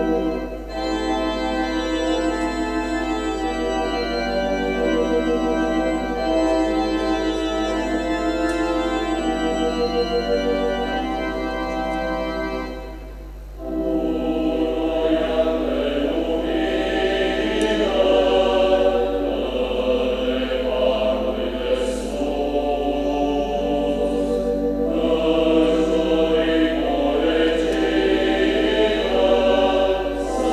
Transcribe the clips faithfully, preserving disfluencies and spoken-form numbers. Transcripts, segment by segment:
Să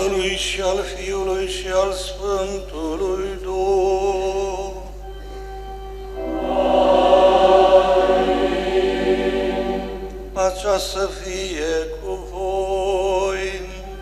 Tatălui și al Fiului și al Sfântului Duh. Pacea să fie cu voi.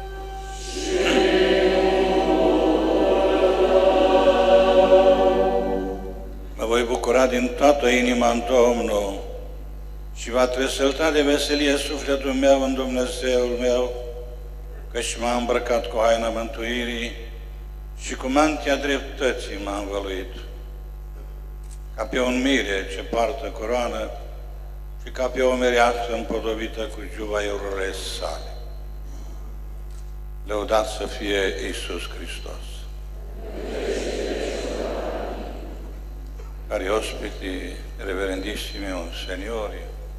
Mă voi bucura din toată inima în Domnul și va tresălta de veselie sufletul meu în Dumnezeul meu, căci m-a îmbrăcat cu haina mântuirii și cu mantia dreptății m-a învăluit. Ca pe un mire ce poartă coroană și ca pe o mereață împodobită cu juvaiurile sale. Lăudat să fie Iisus Hristos. Cari ospiti, reverendissimi seniori,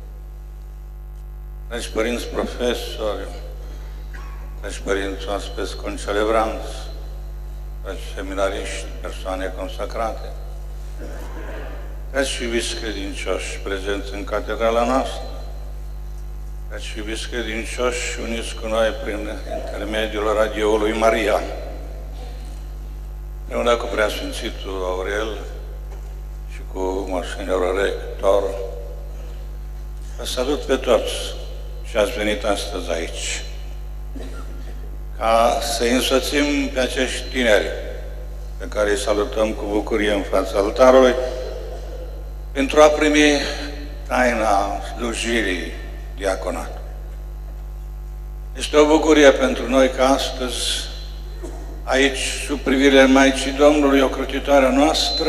dragi părinți profesori, dragi părinți oaspeți concelebranți, dragi seminariști, persoane consacrate, dragi și iubiți credincioși prezenți în catedrala noastră, dragi și iubiți credincioși uniți cu noi prin intermediul radioului Maria, împreună cu Preasfințitul Aurel și cu Monsignorul Rector, vă salut pe toți și ați venit astăzi aici, ca să însoțim pe acești tineri pe care îi salutăm cu bucurie în fața altarului, pentru a primi taina slujirii diaconatului. Este o bucurie pentru noi că astăzi, aici, sub privirea Maicii Domnului, ocrotitoarea noastră,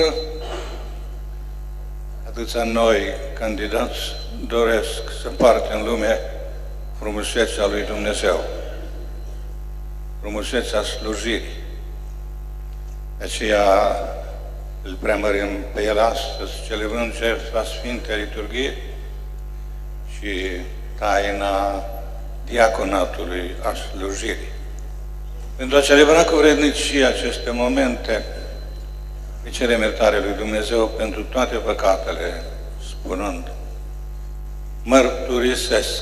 atâția noi, candidați, doresc să parte în lume frumusețea lui Dumnezeu, frumusețea slujirii. De aceea îl preamărim pe el astăzi, celebrând jertfa Sfintei Liturghii și taina diaconatului a slujirii. Pentru a celebra cu vrednicie aceste momente, îi cerem iertare lui Dumnezeu pentru toate păcatele, spunând: mărturisesc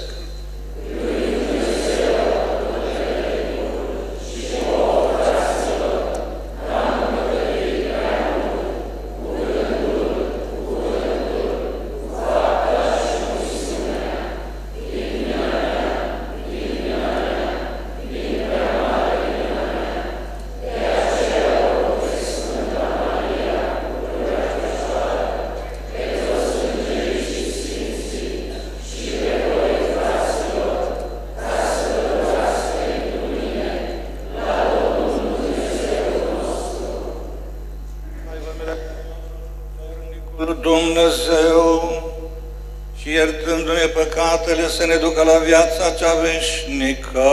Dumnezeu și iertându-ne păcatele să ne ducă la viața cea veșnică.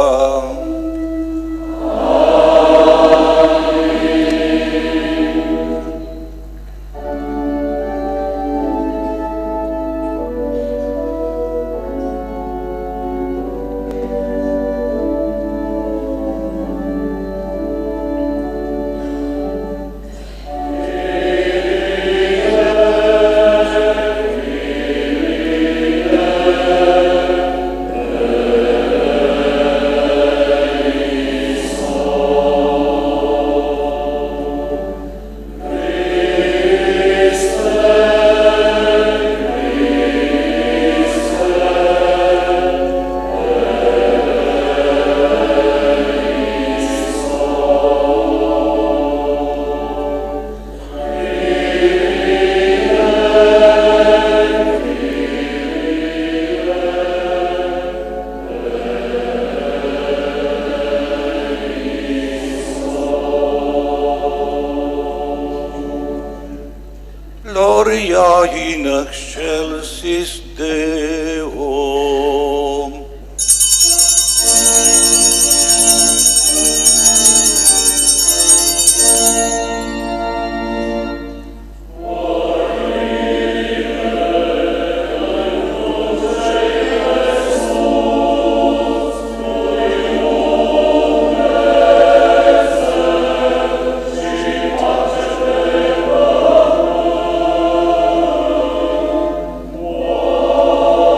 Gloria in excelsis Deo. Oh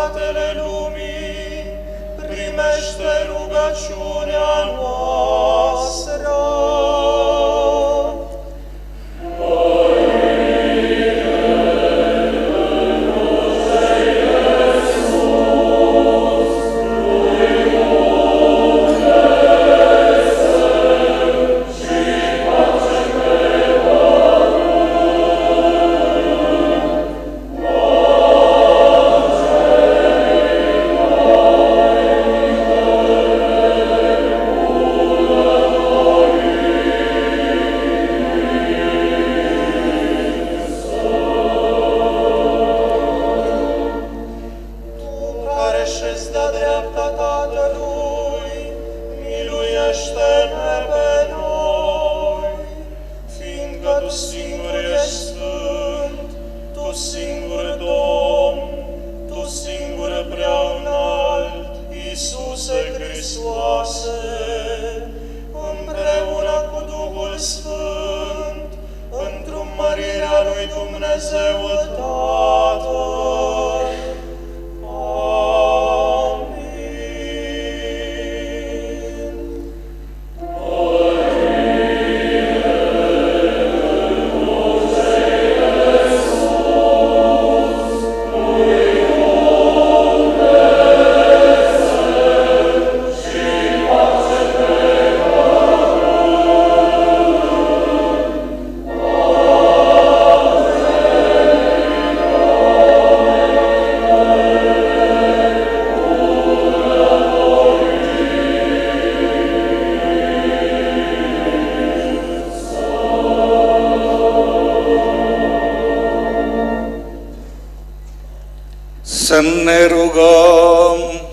păcatele lumii, primește rugăciunea noastră. Să ne rugăm.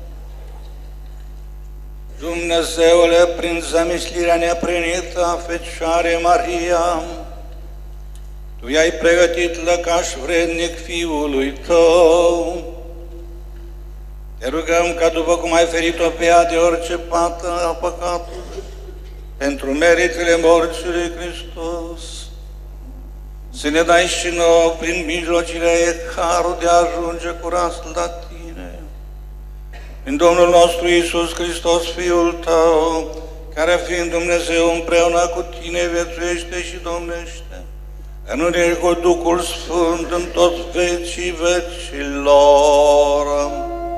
Dumnezeule, prin zămislirea neaprinită a Fecioarei Maria, Tu i-ai pregătit lăcaș vrednic Fiului Tău. Te rugăm ca după cum ai ferit-o pe ea de orice pată a păcatului, pentru meritele morții lui Hristos, să ne dai și nouă, prin mijlocirea ei, harul de a ajunge curat la Tine. Prin Domnul nostru Iisus Hristos, Fiul Tău, care fiind Dumnezeu împreună cu Tine viețuiește și domnește, în unire cu Duhul Sfânt în toți vecii vecilor.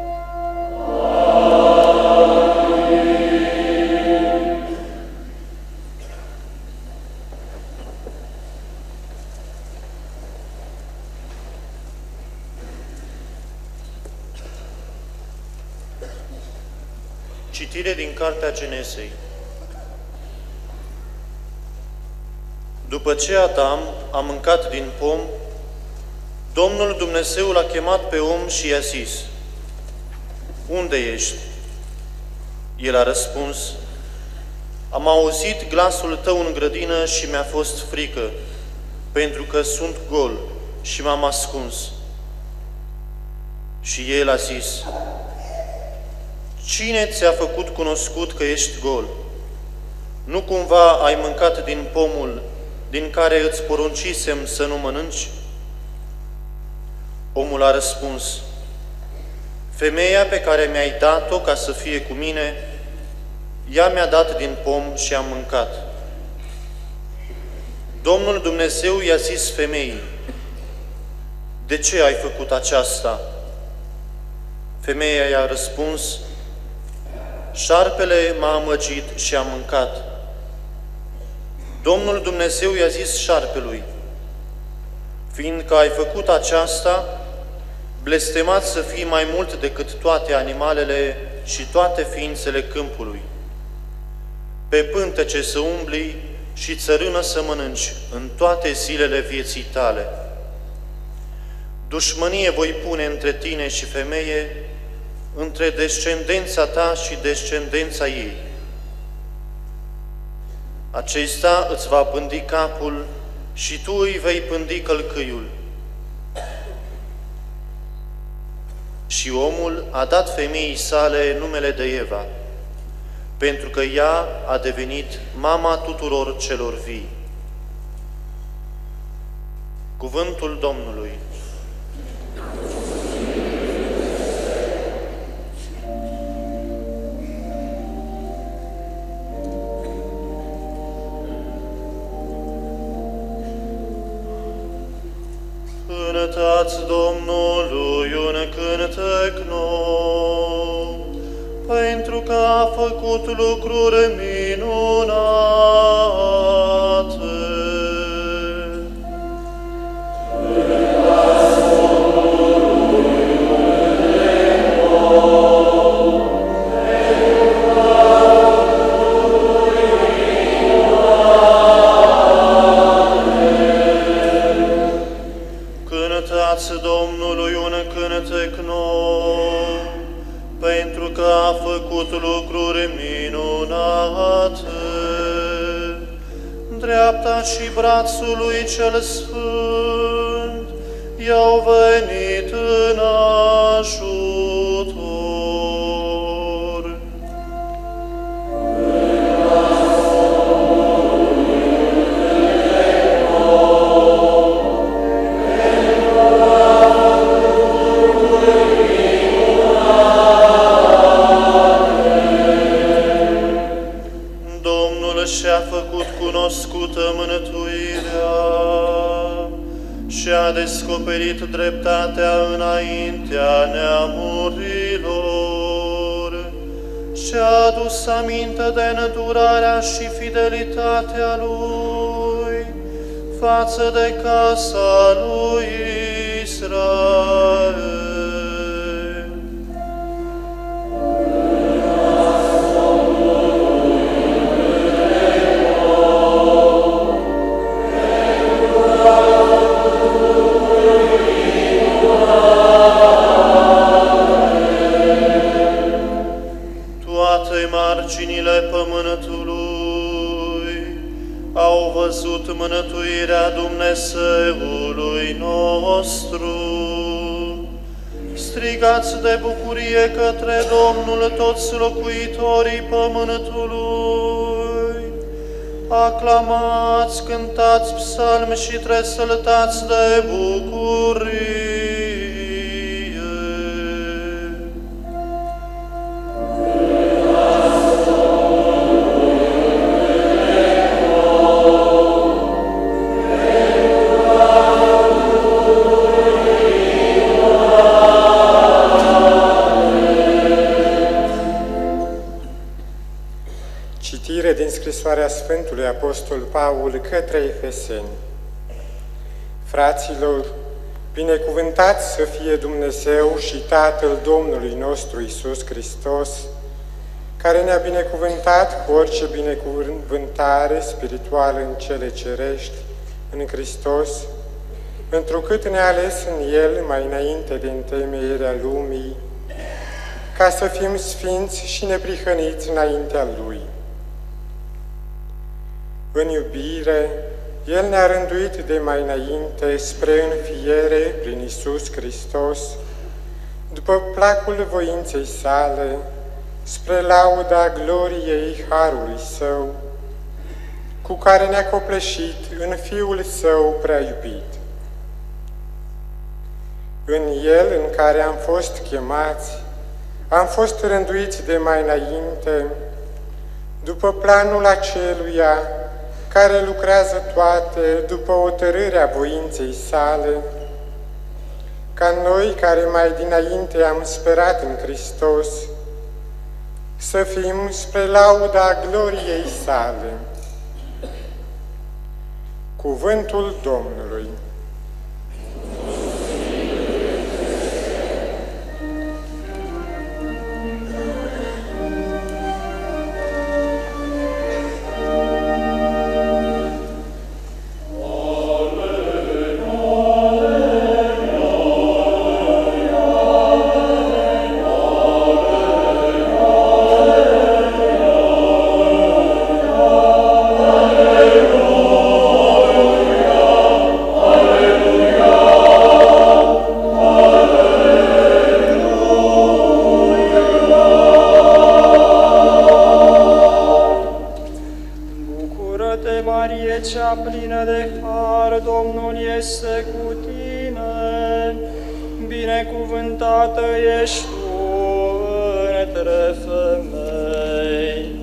Citire din Cartea Genesei. După ce Adam a mâncat din pom, Domnul Dumnezeu l-a chemat pe om și i-a zis: Unde ești? El a răspuns: Am auzit glasul tău în grădină și mi-a fost frică, pentru că sunt gol și m-am ascuns. Și el a zis: Cine ți-a făcut cunoscut că ești gol? Nu cumva ai mâncat din pomul din care îți poruncisem să nu mănânci? Omul a răspuns: Femeia pe care mi-ai dat-o ca să fie cu mine, ea mi-a dat din pom și am mâncat. Domnul Dumnezeu i-a zis femeii: De ce ai făcut aceasta? Femeia i-a răspuns: Șarpele m-a amăgit și am mâncat. Domnul Dumnezeu i-a zis șarpelui: Fiindcă ai făcut aceasta, blestemat să fii mai mult decât toate animalele și toate ființele câmpului. Pe pântece să umbli și țărână să mănânci în toate zilele vieții tale. Dușmănie voi pune între tine și femeie, între descendența ta și descendența ei. Acesta îți va pândi capul și tu îi vei pândi călcâiul. Și omul a dat femeii sale numele de Eva, pentru că ea a devenit mama tuturor celor vii. Cuvântul Domnului. Cântați Domnului un cântec nou, pentru că a făcut lucruri minunate. Cântați Domnului un cântec nou, pentru că a făcut lucruri minunate. Dreapta și brațul lui cel sfânt i-au venit în ajutor. Și-a făcut cunoscută mântuirea și-a descoperit dreptatea înaintea neamurilor și-a adus aminte de îndurarea și fidelitatea Lui față de casa lui Israel. Marginile pământului au văzut mântuirea Dumnezeului nostru. Strigați de bucurie către Domnul toți locuitorii pământului. Aclamați, cântați psalmi și tresăltați de bucurie. Din scrisoarea Sfântului Apostol Paul către Efeseni. Fraților, binecuvântat să fie Dumnezeu și Tatăl Domnului nostru Iisus Hristos, care ne-a binecuvântat cu orice binecuvântare spirituală în cele cerești, în Hristos, întrucât ne-a ales în El mai înainte de întemeierea lumii, ca să fim sfinți și neprihăniți înaintea Lui. În iubire, El ne-a rânduit de mai înainte spre înfiere prin Iisus Hristos, după placul voinței sale, spre lauda gloriei harului Său, cu care ne-a copleșit în Fiul Său prea iubit. În El, în care am fost chemați, am fost rânduiți de mai înainte, după planul aceluia, care lucrează toate după hotărârea voinței sale, ca noi, care mai dinainte am sperat în Hristos, să fim spre lauda gloriei sale. Cuvântul Domnului. Binecuvântată ești tu între femei.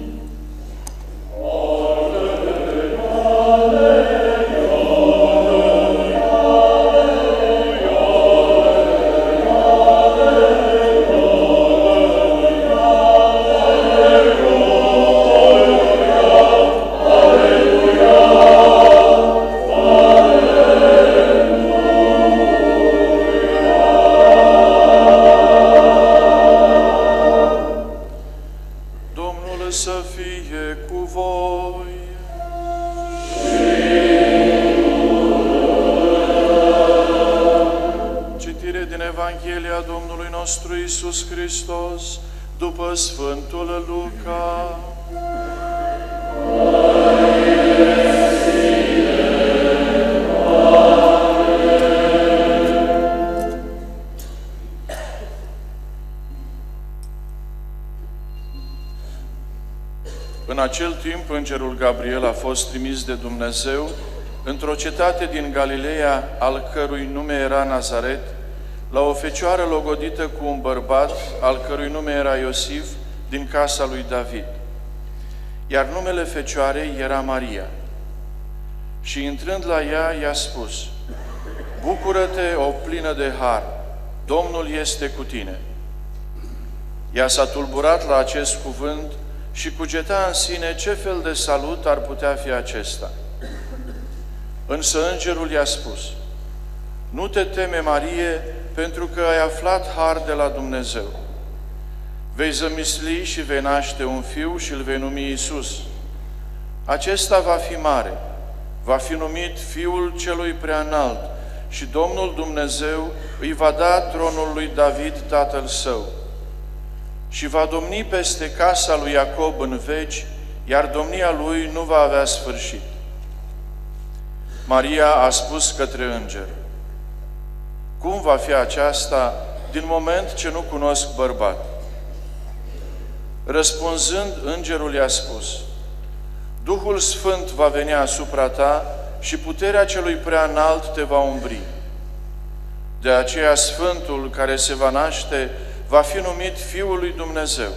Aleluia, aleluia, aleluia. să fie cu voi. Citire din Evanghelia Domnului nostru Iisus Hristos după Sfântul Luca. În acel timp, îngerul Gabriel a fost trimis de Dumnezeu într-o cetate din Galileea, al cărui nume era Nazaret, la o fecioară logodită cu un bărbat, al cărui nume era Iosif, din casa lui David. Iar numele fecioarei era Maria. Și intrând la ea, i-a spus: Bucură-te, o plină de har, Domnul este cu tine. Ea s-a tulburat la acest cuvânt și cugeta în sine ce fel de salut ar putea fi acesta. Însă îngerul i-a spus: Nu te teme, Marie, pentru că ai aflat har de la Dumnezeu. Vei zămisli și vei naște un fiu și îl vei numi Iisus. Acesta va fi mare, va fi numit Fiul Celui Preanalt și Domnul Dumnezeu îi va da tronul lui David, tatăl său. Și va domni peste casa lui Iacob în veci, iar domnia lui nu va avea sfârșit. Maria a spus către înger: Cum va fi aceasta din moment ce nu cunosc bărbat? Răspunzând, îngerul i-a spus: Duhul Sfânt va veni asupra ta și puterea Celui Preanalt te va umbri. De aceea Sfântul care se va naște va fi numit Fiul lui Dumnezeu.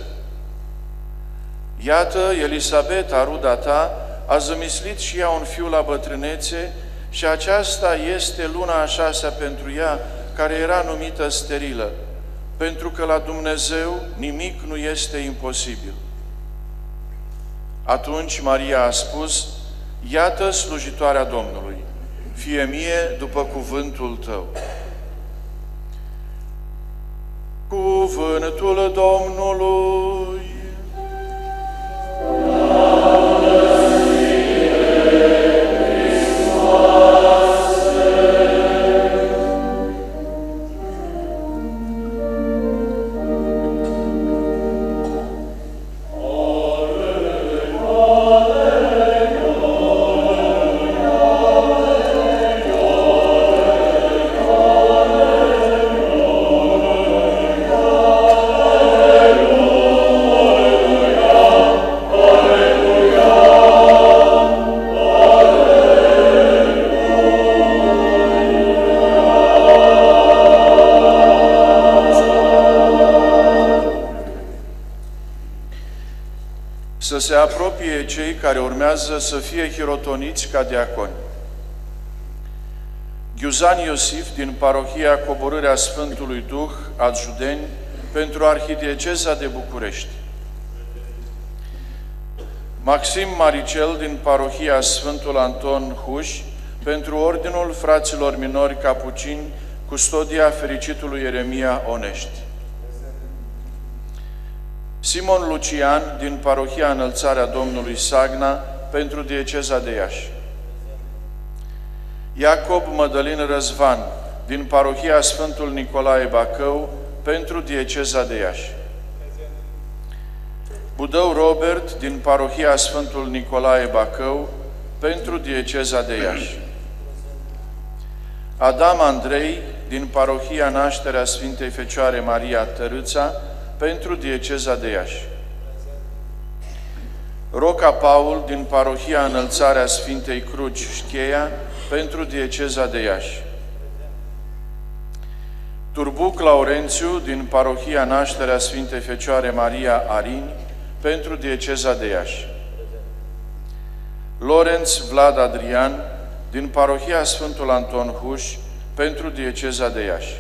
Iată, Elisabeta, ruda ta, a zămislit și ea un fiu la bătrânețe și aceasta este luna a șasea pentru ea, care era numită sterilă, pentru că la Dumnezeu nimic nu este imposibil. Atunci Maria a spus: Iată slujitoarea Domnului, fie mie după cuvântul tău. Cuvântul Domnului. Să se apropie cei care urmează să fie hirotoniți ca diaconi. Ghiuzan Iosif din parohia Coborârea Sfântului Duh, Adjudeni, pentru Arhidieceza de București. Maxim Maricel din parohia Sfântul Anton Huș, pentru Ordinul Fraților Minori Capucini, custodia fericitului Ieremia Onești. Simon Lucian din parohia Înălțarea Domnului Sagna, pentru dieceza de Iași. Iacob Mădălin Răzvan din parohia Sfântul Nicolae Bacău, pentru dieceza de Iași. Budău Robert din parohia Sfântul Nicolae Bacău, pentru dieceza de Iași. Adam Andrei din parohia Nașterea Sfintei Fecioare Maria Tărâța, pentru dieceza de Iași. Roca Paul din parohia Înălțarea Sfintei Cruci Șcheia, pentru dieceza de Iași. Turbuc Laurențiu din parohia Nașterea Sfintei Fecioare Maria Arini, pentru dieceza de Iași. Lorenț Vlad Adrian din parohia Sfântul Anton Huș, pentru dieceza de Iași.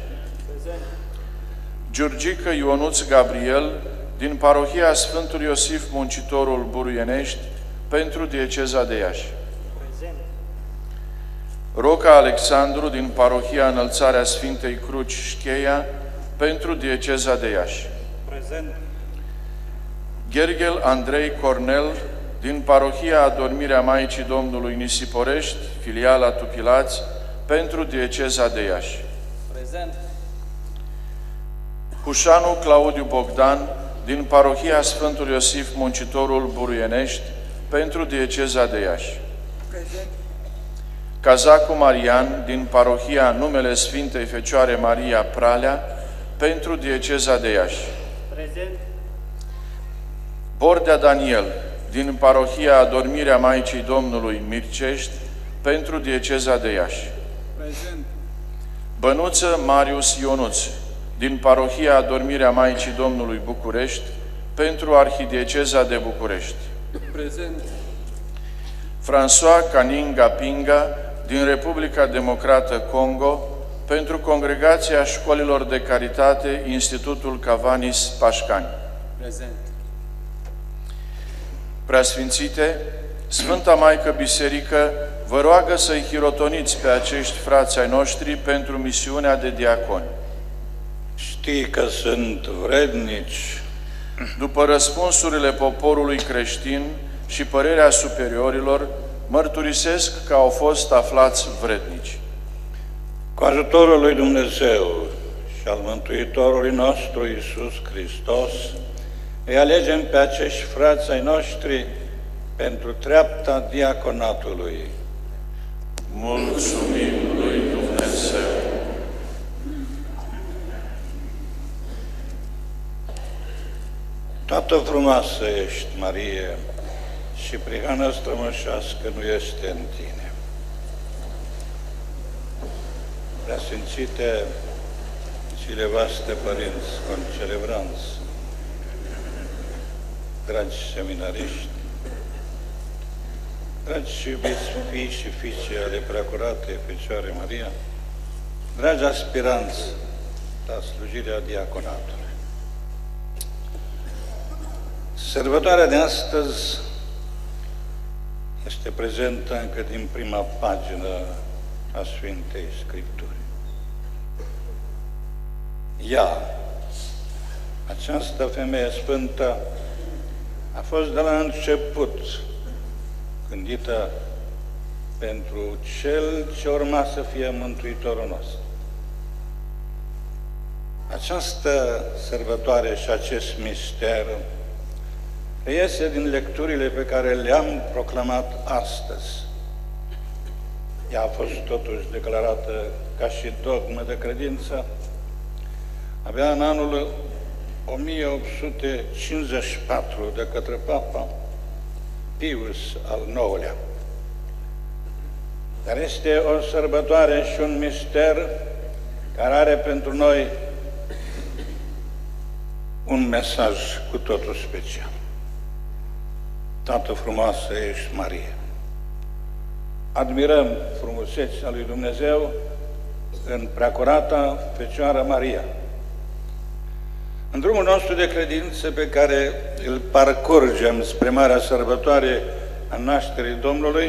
Giurgică Ionuț Gabriel din parohia Sfântul Iosif Muncitorul Buruienești, pentru dieceza de Iași. Roca Alexandru din parohia Înălțarea Sfintei Cruci Șcheia, pentru dieceza de Iași. Gherghel Andrei Cornel, din parohia Adormirea Maicii Domnului Nisiporești, filiala Tupilați, pentru dieceza de Iași. Prezent. Hușanu Claudiu Bogdan, din parohia Sfântul Iosif Muncitorul Buruienești, pentru dieceza de Iași. Prezent. Cazacu Marian, din parohia Numele Sfintei Fecioare Maria Pralea, pentru dieceza de Iași. Prezent. Bordea Daniel, din parohia Adormirea Maicii Domnului Mircești, pentru dieceza de Iași. Prezent. Bănuță Marius Ionuț, din parohia Adormirea Maicii Domnului București, pentru arhidieceza de București. Prezent. François Caninga Pinga, din Republica Democrată Congo, pentru Congregația Școlilor de Caritate Institutul Cavanis Pașcani. Prezent. Preasfințite, Sfânta Maică Biserică vă roagă să-i hirotoniți pe acești frați ai noștri pentru misiunea de diaconi. Știi că sunt vrednici. După răspunsurile poporului creștin și părerea superiorilor, mărturisesc că au fost aflați vrednici. Cu ajutorul lui Dumnezeu și al Mântuitorului nostru Iisus Hristos, îi alegem pe acești frați ai noștri pentru treapta diaconatului. Mulțumim lui Dumnezeu! Toată frumoasă ești, Marie, și prihană strămoșească nu este în tine. Preasfințite zile voastre, părinți, concelebranți, dragi seminariști, dragi și iubiți fii și fiice ale Preacurate Fecioare Maria, dragi aspiranți la slujirea diaconatului. Sărbătoarea de astăzi este prezentă încă din prima pagină a Sfintei Scripturi. Ea, această femeie sfântă, a fost de la început gândită pentru Cel ce urma să fie Mântuitorul nostru. Această sărbătoare și acest mister reiese din lecturile pe care le-am proclamat astăzi. Ea a fost totuși declarată ca și dogmă de credință abia în anul o mie opt sute cincizeci și patru de către Papa Pius al nouălea. Dar este o sărbătoare și un mister care are pentru noi un mesaj cu totul special. Tată frumoasă ești, Marie! Admirăm frumusețea lui Dumnezeu în Preacurata Fecioară Maria. În drumul nostru de credință pe care îl parcurgem spre Marea Sărbătoare a Nașterii Domnului,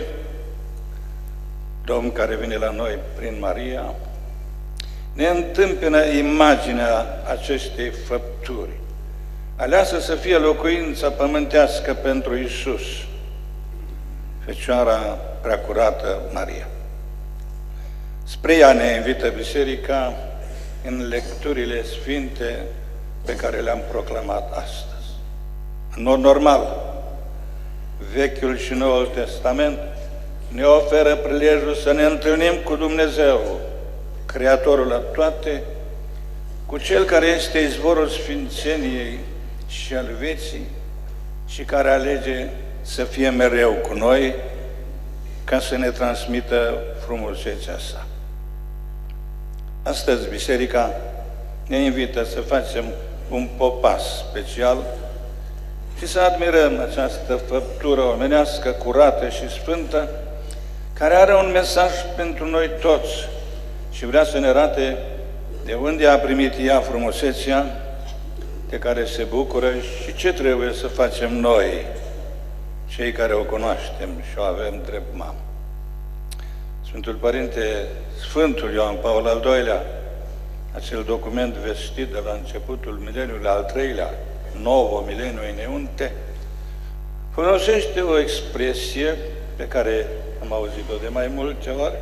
Domn care vine la noi prin Maria, ne întâmpină imaginea acestei făpturi, aleasă să fie locuința pământească pentru Iisus, Fecioara Preacurată Maria. Spre ea ne invită Biserica în lecturile sfinte pe care le-am proclamat astăzi. În mod normal, Vechiul și Noul Testament ne oferă prilejul să ne întâlnim cu Dumnezeu, Creatorul la toate, cu Cel care este izvorul sfințeniei și al vieții și care alege să fie mereu cu noi ca să ne transmită frumusețea sa. Astăzi, Biserica ne invită să facem un popas special și să admirăm această făptură omenească, curată și sfântă, care are un mesaj pentru noi toți și vrea să ne arate de unde a primit ea frumusețea de care se bucură și ce trebuie să facem noi, cei care o cunoaștem și o avem drept mamă. Sfântul Părinte, Sfântul Ioan Paul al doilea, acel document vestit de la începutul mileniului al treilea, Novo Millennium Ineunte, folosește o expresie pe care am auzit-o de mai multe ori,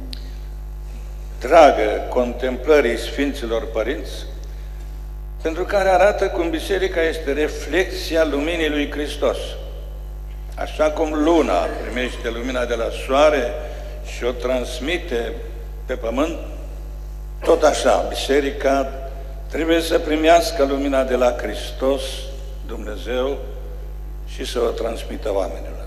dragă contemplării Sfinților Părinți, pentru care arată cum Biserica este reflexia luminii lui Hristos. Așa cum luna primește lumina de la soare și o transmite pe pământ, tot așa Biserica trebuie să primească lumina de la Hristos, Dumnezeu, și să o transmită oamenilor.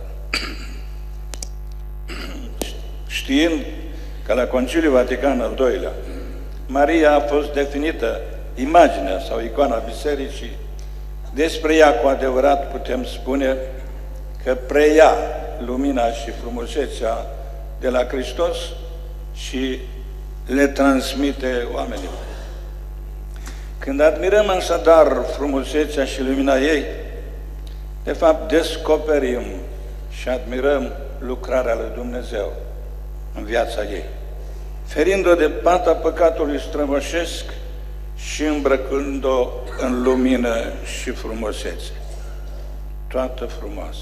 Știind că la Conciliul Vatican al doilea, Maria a fost definită imaginea sau icoana Bisericii, despre ea cu adevărat putem spune că preia lumina și frumusețea de la Hristos și le transmite oamenilor. Când admirăm așadar frumusețea și lumina ei, de fapt descoperim și admirăm lucrarea lui Dumnezeu în viața ei, ferind-o de pata păcatului strămoșesc și îmbrăcând-o în lumină și frumusețe. Toată frumoasă.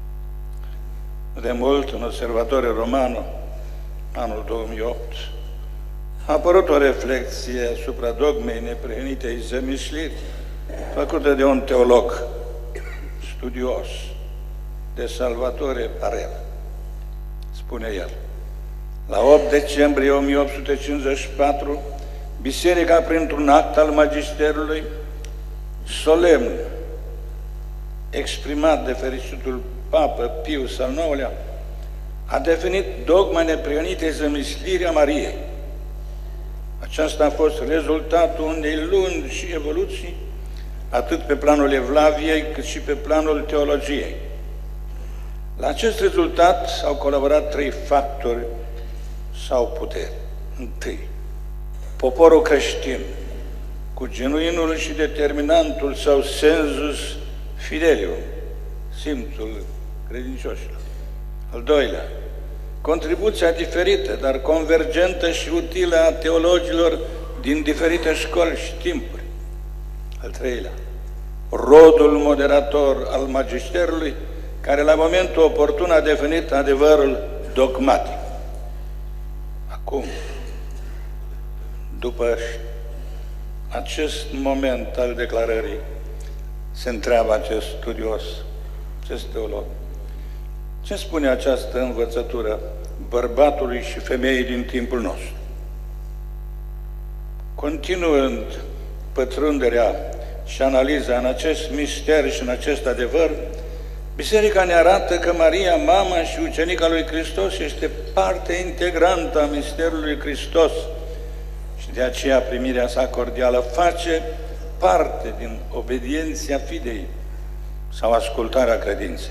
De mult, în Osservatore Romano, anul două mii opt, a apărut o reflexie asupra dogmei neprihănitei zămisliri, făcută de un teolog studios, de Salvatore Parera. Spune el: la opt decembrie o mie opt sute cincizeci și patru, Biserica, printr-un act al Magisterului, solemn, exprimat de fericitul Papă Pius al nouălea, a definit dogma neprihănitei zămislirii a Mariei. Aceasta a fost rezultatul unei lungi evoluții, atât pe planul Evlaviei, cât și pe planul teologiei. La acest rezultat au colaborat trei factori sau puteri. Întâi, poporul creștin, cu genuinul și determinantul său sensus fidelium, simțul credincioșilor. Al doilea, contribuția diferită, dar convergentă și utilă a teologilor din diferite școli și timpuri. Al treilea, rodul moderator al magisterului, care la momentul oportun a definit adevărul dogmatic. Acum, după acest moment al declarării, se întreabă acest studios, acest teolog: ce spune această învățătură bărbatului și femeii din timpul nostru? Continuând pătrunderea și analiza în acest mister și în acest adevăr, Biserica ne arată că Maria, mama și ucenica lui Hristos, este parte integrantă a misterului Hristos și de aceea primirea sa cordială face parte din obedienția fidei sau ascultarea credinței.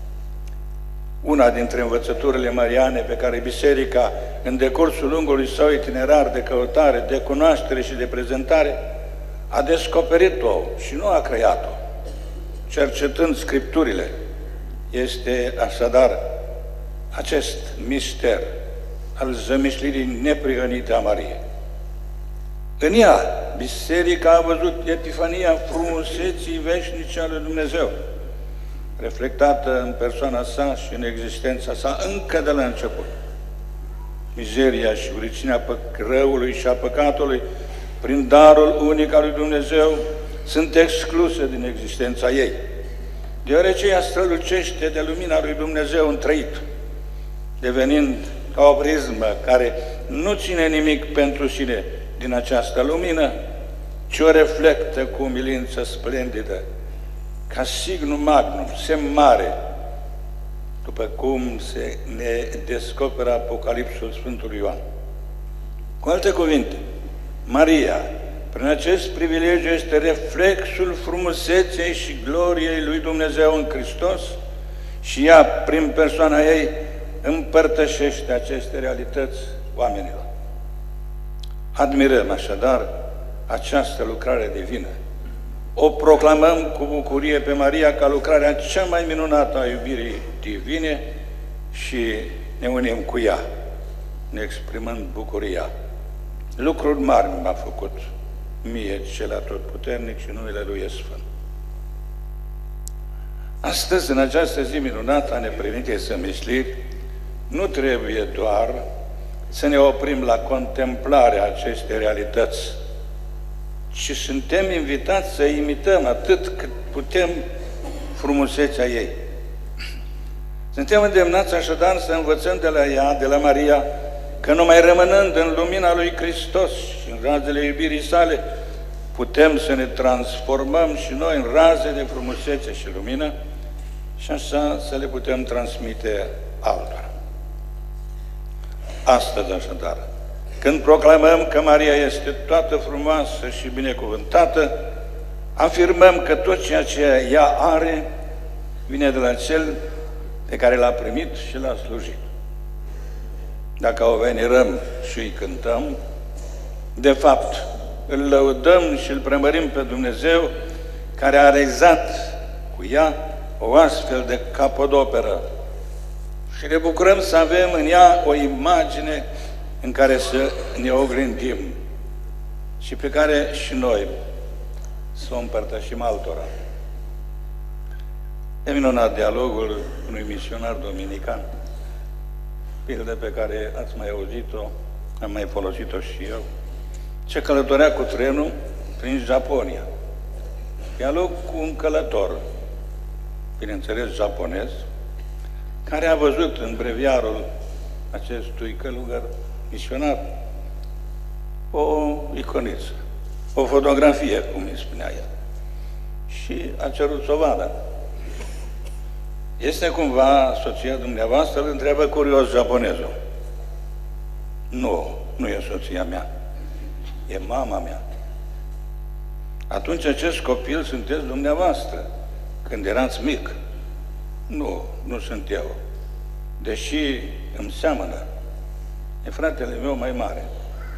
Una dintre învățăturile mariane pe care Biserica, în decursul lungului său itinerar de căutare, de cunoaștere și de prezentare, a descoperit-o și nu a creat-o, cercetând Scripturile, este așadar acest mister al zămislirii neprihănite a Mariei. În ea, Biserica a văzut epifania frumuseții veșnice ale Dumnezeu, reflectată în persoana sa și în existența sa încă de la început. Mizeria și uricimea răului și a păcatului, prin darul unic al lui Dumnezeu, sunt excluse din existența ei, deoarece ea strălucește de lumina lui Dumnezeu întrăit, devenind ca o prismă care nu ține nimic pentru sine din această lumină, ci o reflectă cu umilință splendidă, ca signum magnum, semn mare, după cum se ne descoperă Apocalipsul Sfântului Ioan. Cu alte cuvinte, Maria, prin acest privilegiu, este reflexul frumuseței și gloriei lui Dumnezeu în Hristos și ea, prin persoana ei, împărtășește aceste realități oamenilor. Admirăm așadar această lucrare divină. O proclamăm cu bucurie pe Maria ca lucrarea cea mai minunată a iubirii divine și ne unim cu ea, ne exprimând bucuria. Lucruri mari m-a făcut mie, cel atotputernic, și numele Lui e Sfânt. Astăzi, în această zi minunată a neplinitei sămișliri, nu trebuie doar să ne oprim la contemplarea acestei realități, ci suntem invitați să imităm atât cât putem frumusețea ei. Suntem îndemnați așadar să învățăm de la ea, de la Maria, că numai rămânând în lumina lui Hristos și în razele iubirii sale, putem să ne transformăm și noi în raze de frumusețe și lumină și așa să le putem transmite altora. Astăzi, așadar, când proclamăm că Maria este toată frumoasă și binecuvântată, afirmăm că tot ceea ce ea are vine de la Cel pe care l-a primit și l-a slujit. Dacă o venerăm și îi cântăm, de fapt, îl lăudăm și îl premărim pe Dumnezeu care a realizat cu ea o astfel de capodoperă și ne bucurăm să avem în ea o imagine în care să ne oglindim și pe care și noi să o împărtășim altora. E minunat dialogul unui misionar dominican, pildă pe care ați mai auzit-o, am mai folosit-o și eu, ce călătorea cu trenul prin Japonia. Dialog cu un călător, bineînțeles japonez, care a văzut în breviarul acestui călugăr misionar o iconiță, o fotografie, cum îi spunea el, și a cerut să o vadă. Este cumva soția dumneavoastră? Îl întreabă curios japonezul. Nu, nu e soția mea, e mama mea. Atunci acest copil sunteți dumneavoastră, când erați mic. Nu, nu sunt eu, deși îmi seamănă. E fratele meu mai mare.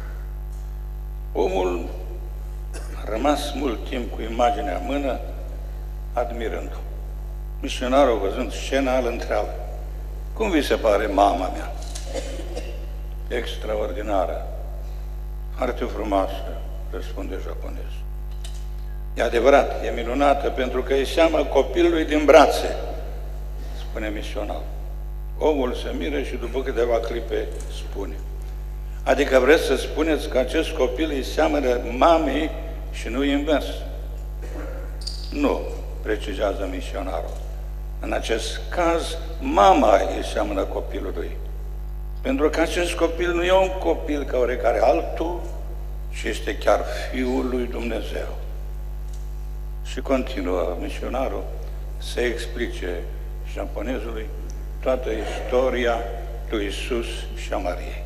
Omul a rămas mult timp cu imaginea în mână, admirând-o. Misionarul, văzând scena, îl întreabă: cum vi se pare mama mea? Extraordinară, foarte frumoasă, răspunde japonez. E adevărat, e minunată, pentru că îi seamă copilului din brațe, spune misionarul. Omul se miră și după câteva clipe spune: adică vreți să spuneți că acest copil îi seamănă mamei și nu invers? Nu, precizează misionarul. În acest caz, mama îi seamănă copilului. Pentru că acest copil nu e un copil ca oricare altul, ci este chiar Fiul lui Dumnezeu. Și continuă misionarul să explice japonezului toată istoria lui Iisus și a Mariei.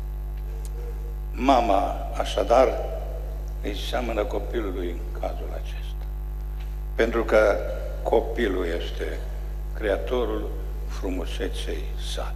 Mama, așadar, îi seamănă copilului în cazul acesta. Pentru că copilul este creatorul frumuseței sale.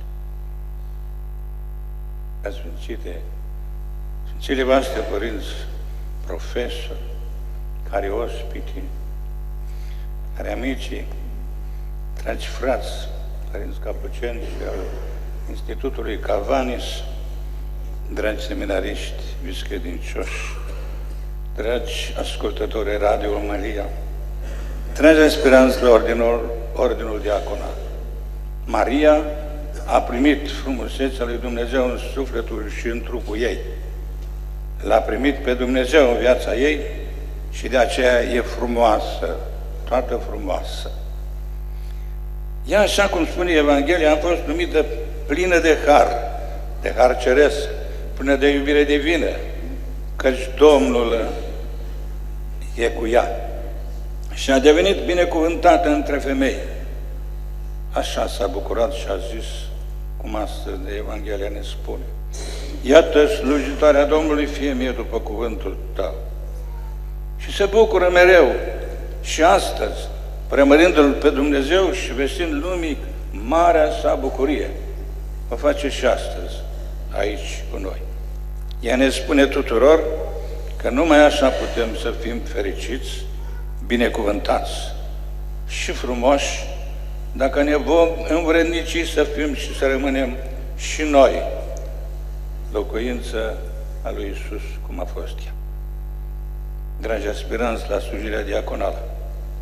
Sfințite, Sfințile voastre părinți, profesori, care ospiti, care amicii, dragi frați, părinți capuceni și al Institutului Cavanis, dragi seminariști, viscredincioși, dragi ascultători Radio Maria, dragi aspiranți la ordinul, ordinul diaconal. Maria a primit frumusețea lui Dumnezeu în sufletul și în trupul ei. L-a primit pe Dumnezeu în viața ei și de aceea e frumoasă, toată frumoasă. Ea, așa cum spune Evanghelia, a fost numită plină de har, de har ceresc, plină de iubire divină, căci Domnul e cu ea. Și a devenit binecuvântată între femei. Așa s-a bucurat și a zis, cum astăzi de Evanghelia ne spune: iată, slujitoarea Domnului, fie mie după cuvântul tău. Și se bucură mereu și astăzi, premărindu-L pe Dumnezeu și vestind lumii marea sa bucurie. O face și astăzi, aici cu noi. Ea ne spune tuturor că numai așa putem să fim fericiți, binecuvântați și frumoși, dacă ne vom învrednici să fim și să rămânem și noi locuință a lui Iisus, cum a fost ea. Dragi aspiranți la slujirea diaconală,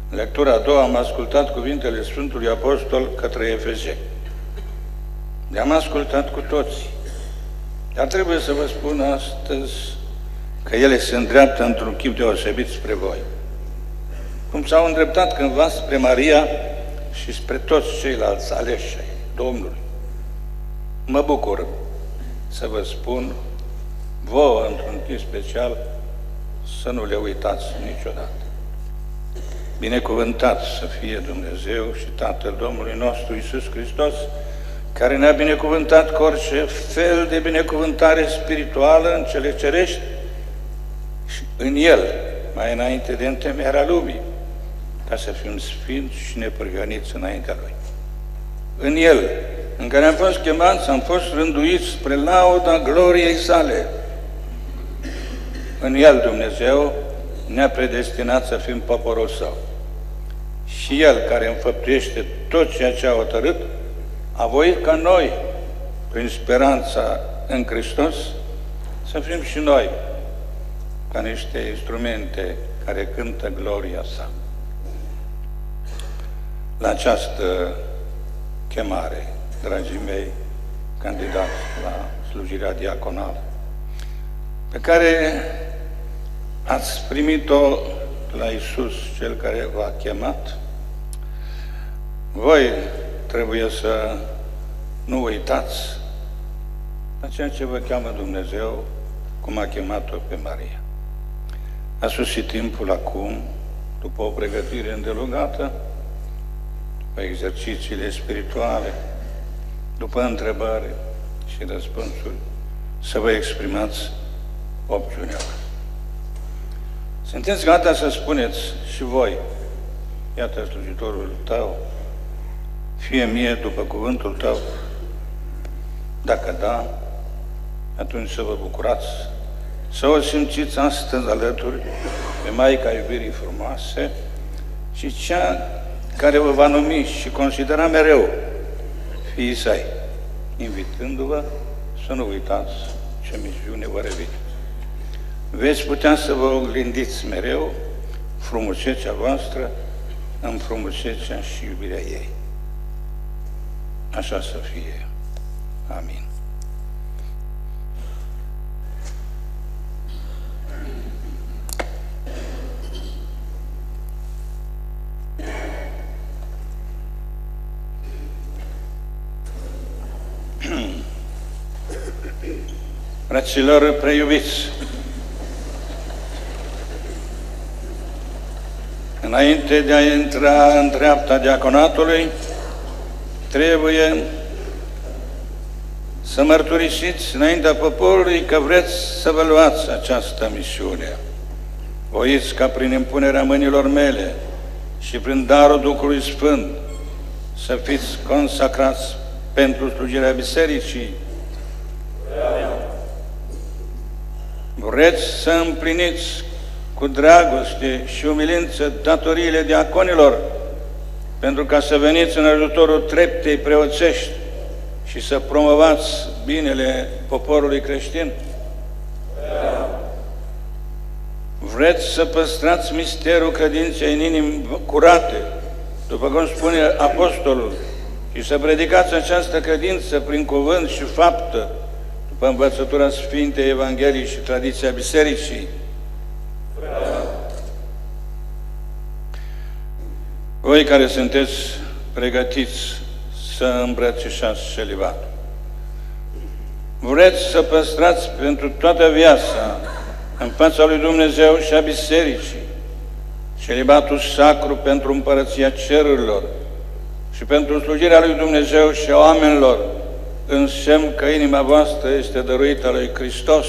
În lectura a doua am ascultat cuvintele Sfântului Apostol către Efeseni. Le-am ascultat cu toții. Dar trebuie să vă spun astăzi că ele se îndreaptă într-un chip deosebit spre voi. Cum s-au îndreptat cândva spre Maria și spre toți ceilalți aleși ai Domnului. Mă bucur să vă spun vouă într-un chip special să nu le uitați niciodată. Binecuvântat să fie Dumnezeu și Tatăl Domnului nostru Iisus Hristos, care ne-a binecuvântat cu orice fel de binecuvântare spirituală în cele cerești și în El, mai înainte de întemeierea lumii, ca să fim sfinți și neprihăniți înaintea Lui. În El, în care am fost chemați, am fost rânduiți spre lauda gloriei Sale. În El Dumnezeu ne-a predestinat să fim poporul Său. Și El, care înfăptuiește tot ceea ce a hotărât, a voit ca noi, prin speranța în Hristos, să fim și noi ca niște instrumente care cântă gloria Sa. La această chemare, dragii mei, candidați la slujirea diaconală, pe care ați primit-o la Iisus, Cel care v-a chemat, voi trebuie să nu uitați la ceea ce vă cheamă Dumnezeu, cum a chemat-o pe Maria. A sosit timpul acum, după o pregătire îndelungată, după exercițiile spirituale, după întrebări și răspunsuri, să vă exprimați opțiunea. Sunteți gata să spuneți și voi, iată slujitorul tău, fie mie după cuvântul tău? Dacă da, atunci să vă bucurați, să o simțiți astăzi alături pe Maica Iubirii Frumoase și cea care vă va numi și considera mereu fiii Săi, invitându-vă să nu uitați ce misiune vă revine. Veți putea să vă oglindiți mereu frumusețea voastră în frumusețea și iubirea ei. Așa să fie. Amin. Fraților preiubiți, înainte de a intra în treapta diaconatului, trebuie să mărturisiți înaintea poporului că vreți să vă luați această misiune. Voiți ca prin impunerea mâinilor mele și prin darul Duhului Sfânt să fiți consacrați pentru slujirea Bisericii. Vreți să împliniți cu dragoste și umilință datoriile diaconilor, pentru ca să veniți în ajutorul treptei preoțești și să promovați binele poporului creștin? Vreți să păstrați misterul credinței în inimi curate, după cum spune Apostolul, și să predicați această credință prin cuvânt și faptă, după învățătura Sfintei Evangheliei și tradiția Bisericii? Voi care sunteți pregătiți să îmbrățișați celibatul, vreți să păstrați pentru toată viața în fața lui Dumnezeu și a Bisericii celibatul sacru pentru împărăția cerurilor și pentru slujirea lui Dumnezeu și a oamenilor, în semn că inima voastră este dăruită lui Hristos?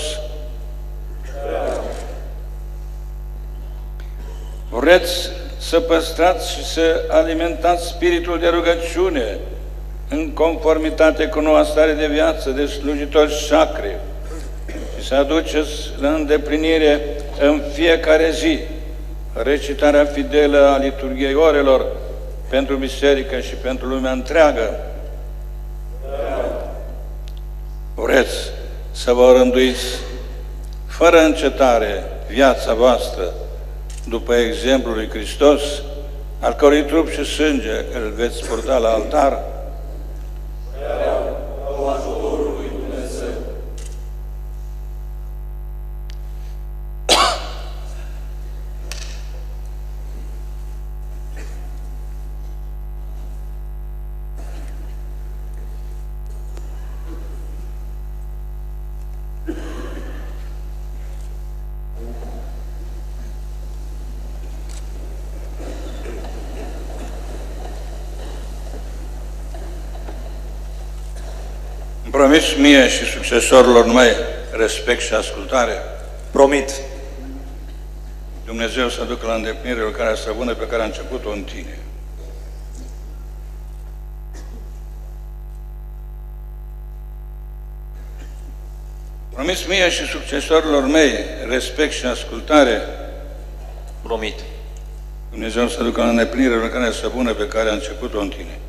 Vreți să păstrați și să alimentați spiritul de rugăciune în conformitate cu noua stare de viață de slujitori sacri și să aduceți la îndeplinire în fiecare zi recitarea fidelă a liturghiei orelor pentru biserică și pentru lumea întreagă? Vreți să vă rânduiți fără încetare viața voastră după exemplul lui Hristos al cărui trup și sânge îl veți purta la altar, îmi promis mie și succesorilor mei respect și ascultare. Promit. Dumnezeu să aducă la îndeplinire lucrarea asta bună pe care a început-o în tine. Promis mie și succesorilor mei respect și ascultare. Promit. Dumnezeu să aducă la îndeplinire lucrarea asta bună pe care a început-o în tine.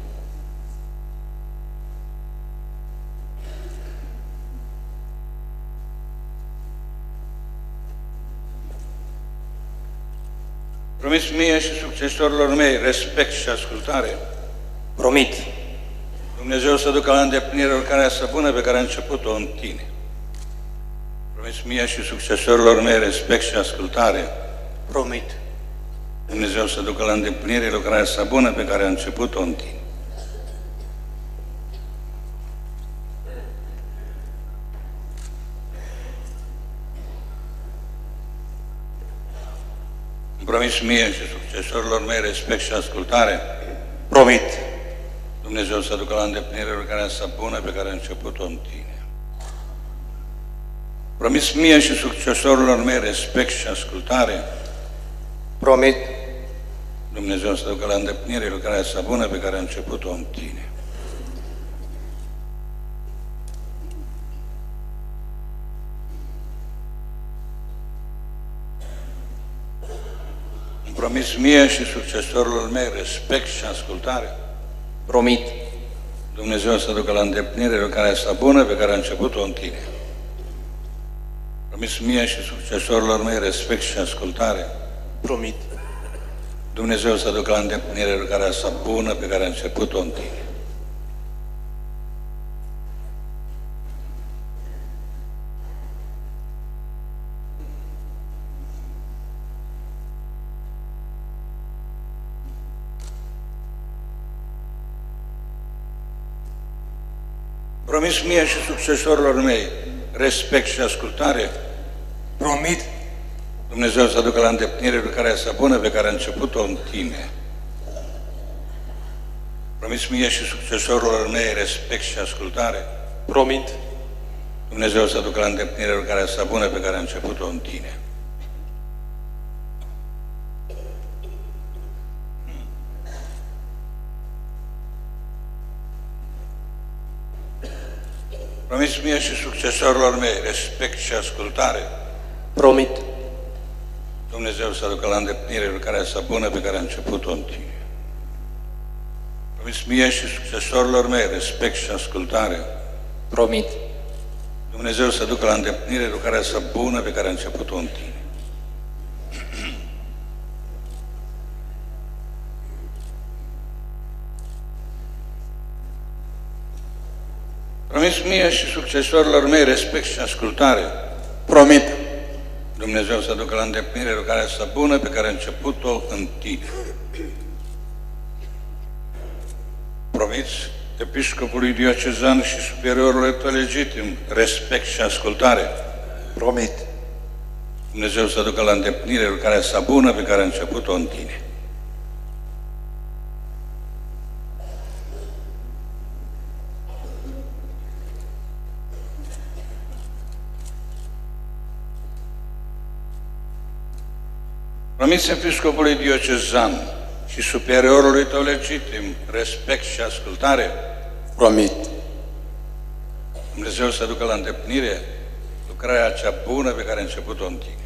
Promis mie și succesorilor mei respect și ascultare. Promit. Dumnezeu să ducă la îndeplinire lucrarea asta bună pe care a început-o în tine. Promis mie și succesorilor mei respect și ascultare. Promit. Dumnezeu să ducă la îndeplinire lucrarea asta bună pe care a început-o în tine. Promis mie și succesorilor mei respect și ascultare. Promit. Dumnezeu să ducă la îndeplinire lucrarea asta bună pe care a început-o în tine. Promis mie și succesorilor mei respect și ascultare. Promit. Dumnezeu să ducă la îndeplinire lucrarea asta bună pe care a început-o în tine. Promis mie și succesorilor mei respect și ascultare. Promit. Dumnezeu să ducă la îndeplinire lucrarea asta bună pe care a început-o în tine. Promis mie și succesorilor mei respect și ascultare. Promit. Dumnezeu să ducă la îndeplinire lucrarea asta bună pe care a început-o în tine. Promis mie și succesorilor mei respect și ascultare. Promit. Dumnezeu să aducă la îndeplinire lucrarea asta bună pe care a început-o în tine. Promis mie și succesorilor mei respect și ascultare. Promit. Dumnezeu să aducă la îndeplinire lucrarea asta bună pe care a început-o în tine. Promis mie și succesorilor mei respect și ascultare. Promit. Dumnezeu să aducă la îndeplinire lucrarea asta bună pe care a început-o în tine. Promis mie și succesorilor mei respect și ascultare. Promit. Dumnezeu să aducă la îndeplinire lucrarea asta bună pe care a început-o în tine. Promis mie și succesorilor mei respect și ascultare. Promit. Dumnezeu să aducă la îndeplinire lucrarea asta bună pe care a început-o în tine. Promiți episcopului diocezan și superiorului tău legitim respect și ascultare. Promit. Dumnezeu să aducă la îndeplinire lucrarea asta bună pe care a început-o în tine. Promiți episcopului diocezan și superiorului tău legitim respect și ascultare. Promit. Dumnezeu să aducă la îndeplinire lucrarea cea bună pe care a început-o în tine.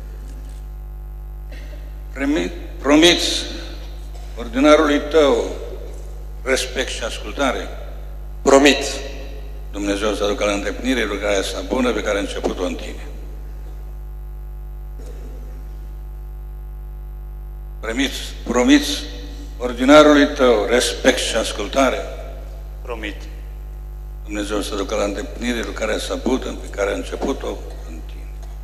Promiți ordinarului tău respect și ascultare. Promit. Dumnezeu să aducă la îndeplinire lucrarea asta bună pe care a început-o în tine. Promiți, promiți ordinarului tău respect și ascultare. Promit. Dumnezeu să ducă la îndeplinire lucrarea sa bună pe care a început-o în tine.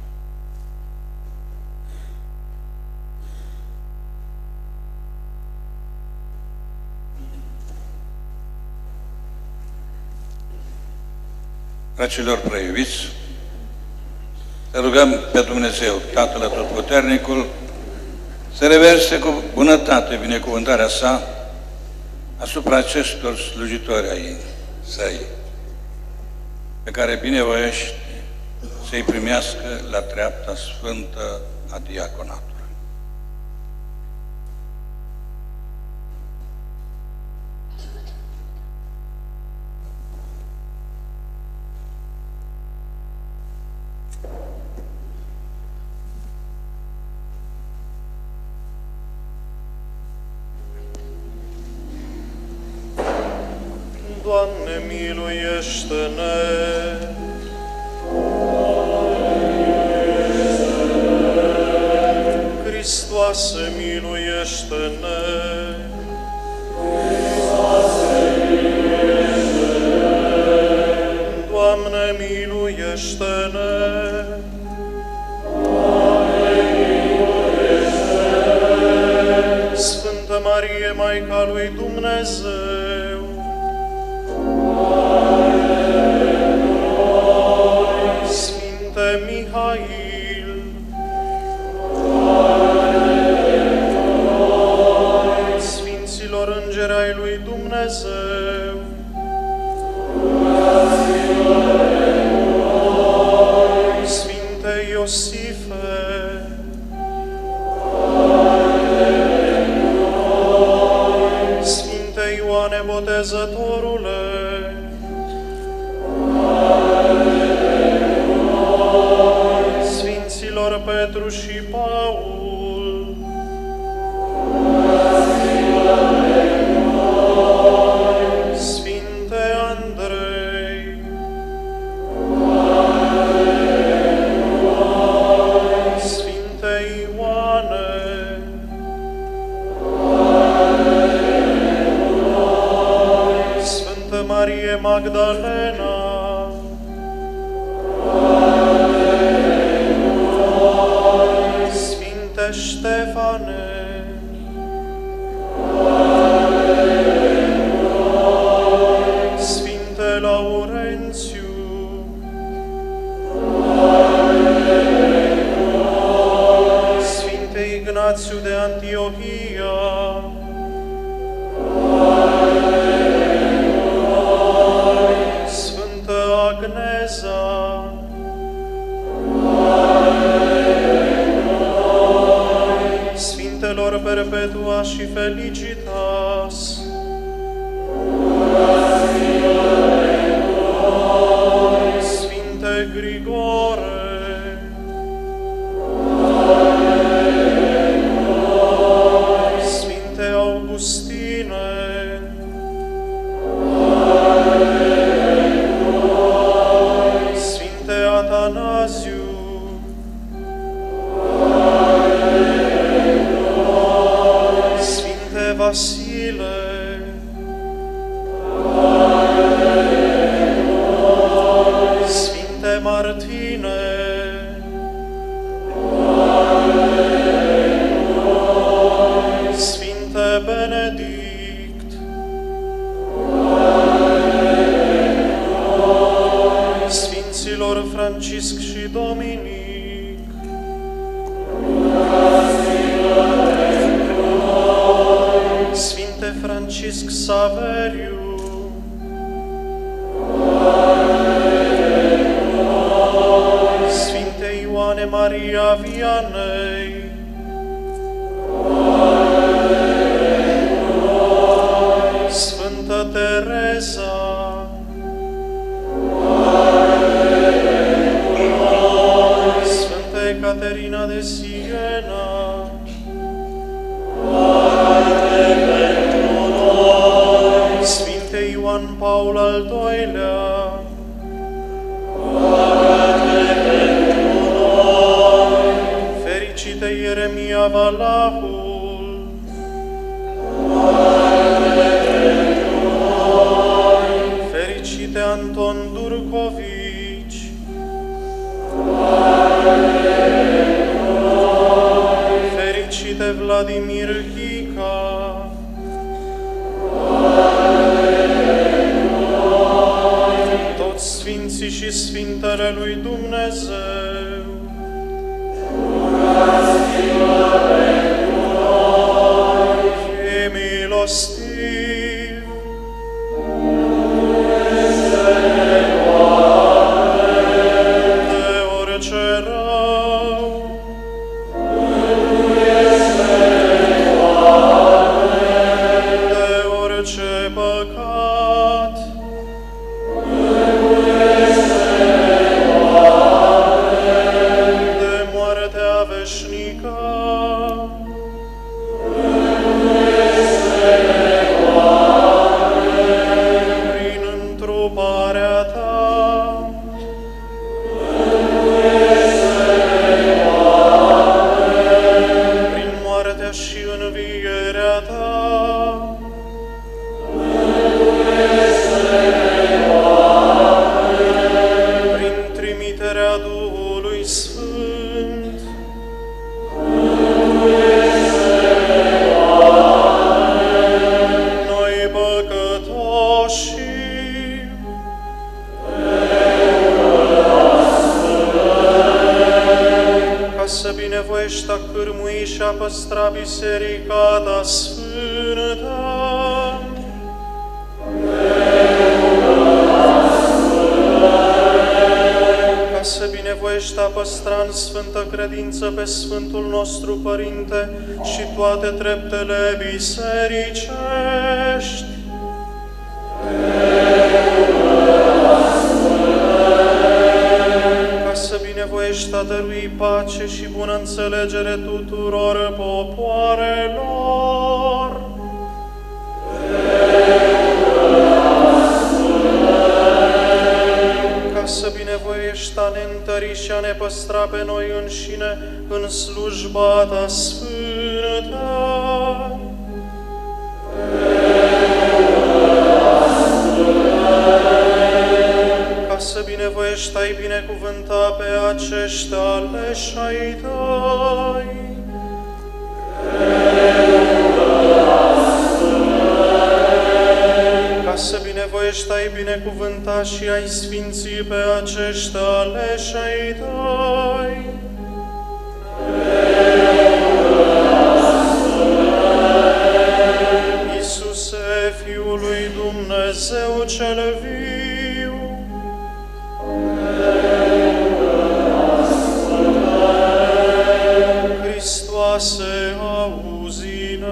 Fraților preiubiți, să rugăm pe Dumnezeu, Tatăl Atotputernicul, să reverse cu bunătate binecuvântarea sa asupra acestor slujitori ai săi, pe care binevoiește să-i primească la treapta sfântă a diaconatului. Doamne, miluiește-ne! Hristoase, miluiește-ne! Doamne, miluiește-ne! Sfântă Marie, Maica lui Dumnezeu, Sfinte Mihail, Sfinților Îngeri ai lui Dumnezeu, Sfinte Iosife, Sfinte Ioane Botezătorule, Sfinților Petru și Paul, Sfinte Andrei, Sfinte Ioane, Sfântă Marie Magdalena, Sfinte Ștefane, Sfinte Laurențiu, Sfinte Ignațiu de Antiohia, Sfântă Agneza, Sfintelor Perpetua și Felicitas, Sfinte Grigore, Sfinte Augustine, Sfinte Atanaziu, Sfinte Vasile, Sfinte Martine, Sfinte Benedict, Sfinților Francisc și Dominic, Sfinte Francisc Saveriu, Sfinte Ioane Maria Vianney, Sfântă Teresa, Sfântă Ecaterina de Siena, Sfinte Ioan Paul al doilea, fericite Ieremia Valahul, Fericite Anton Durcovici, fericite Vladimir Hica, toți sfinții și sfintele lui Dumnezeu, fie milostiv, de orice rău, de orice păcat, de moartea veșnică, prin întruparea ta, prin moartea și învierea ta, prin trimiterea Duhului Sfânt, noi păcătoși, ca să binevoiești a cârmui și a păstra biserica ta sfântă, ca să binevoiești a păstra în sfântă credință pe Sfântul nostru Părinte și toate treptele bisericești, ca să binevoiești a dărui pace și bună înțelegere tuturor popoarelor, ca să binevoiești a ne întări și a ne păstra pe noi înșine în slujba ta sfântă, ca să binevoiești ai binecuvânta pe acești aleși ai tăi, ca să binevoiești ai binecuvânta și ai sfinți pe acești aleși ai tăi, Iisuse, Fiul lui Dumnezeu cel viu, Hristoase, auzi-ne!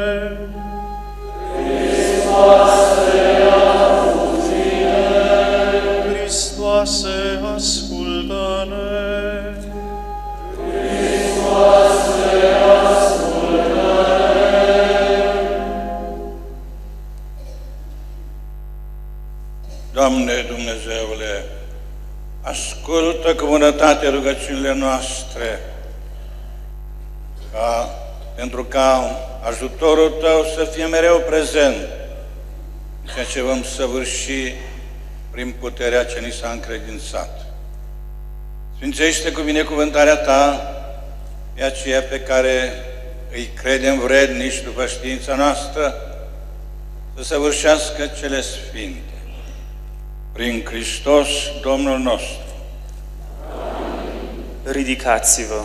Hristoase, ascultă-ne! Doamne Dumnezeule, ascultă cu bunătate rugăciunile noastre, ca, pentru ca ajutorul Tău să fie mereu prezent în ceea ce vom săvârși prin puterea ce ni s-a încredințat. Sfințește cu binecuvântarea Ta pe aceea pe care îi credem vrednici după știința noastră să săvârșească cele sfinte. Prin Hristos, Domnul nostru. Ridicați-vă!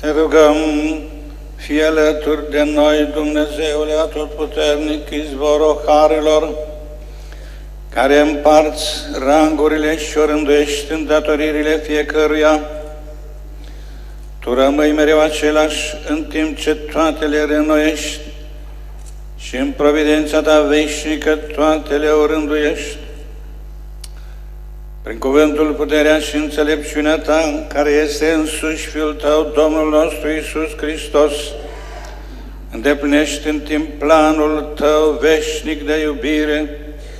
Te rugăm, fie alături de noi, Dumnezeule Atotputernic, izvorul harilor, care împarți rangurile și o rânduiești îndatoririle fiecăruia. Tu rămâi mereu același în timp ce toate le reînnoiești și în providența ta veșnică toate le orânduiești. Prin cuvântul, puterea și înțelepciunea ta, care este însuși Fiul tău, Domnul nostru Iisus Hristos, îndeplinești în timp planul tău veșnic de iubire.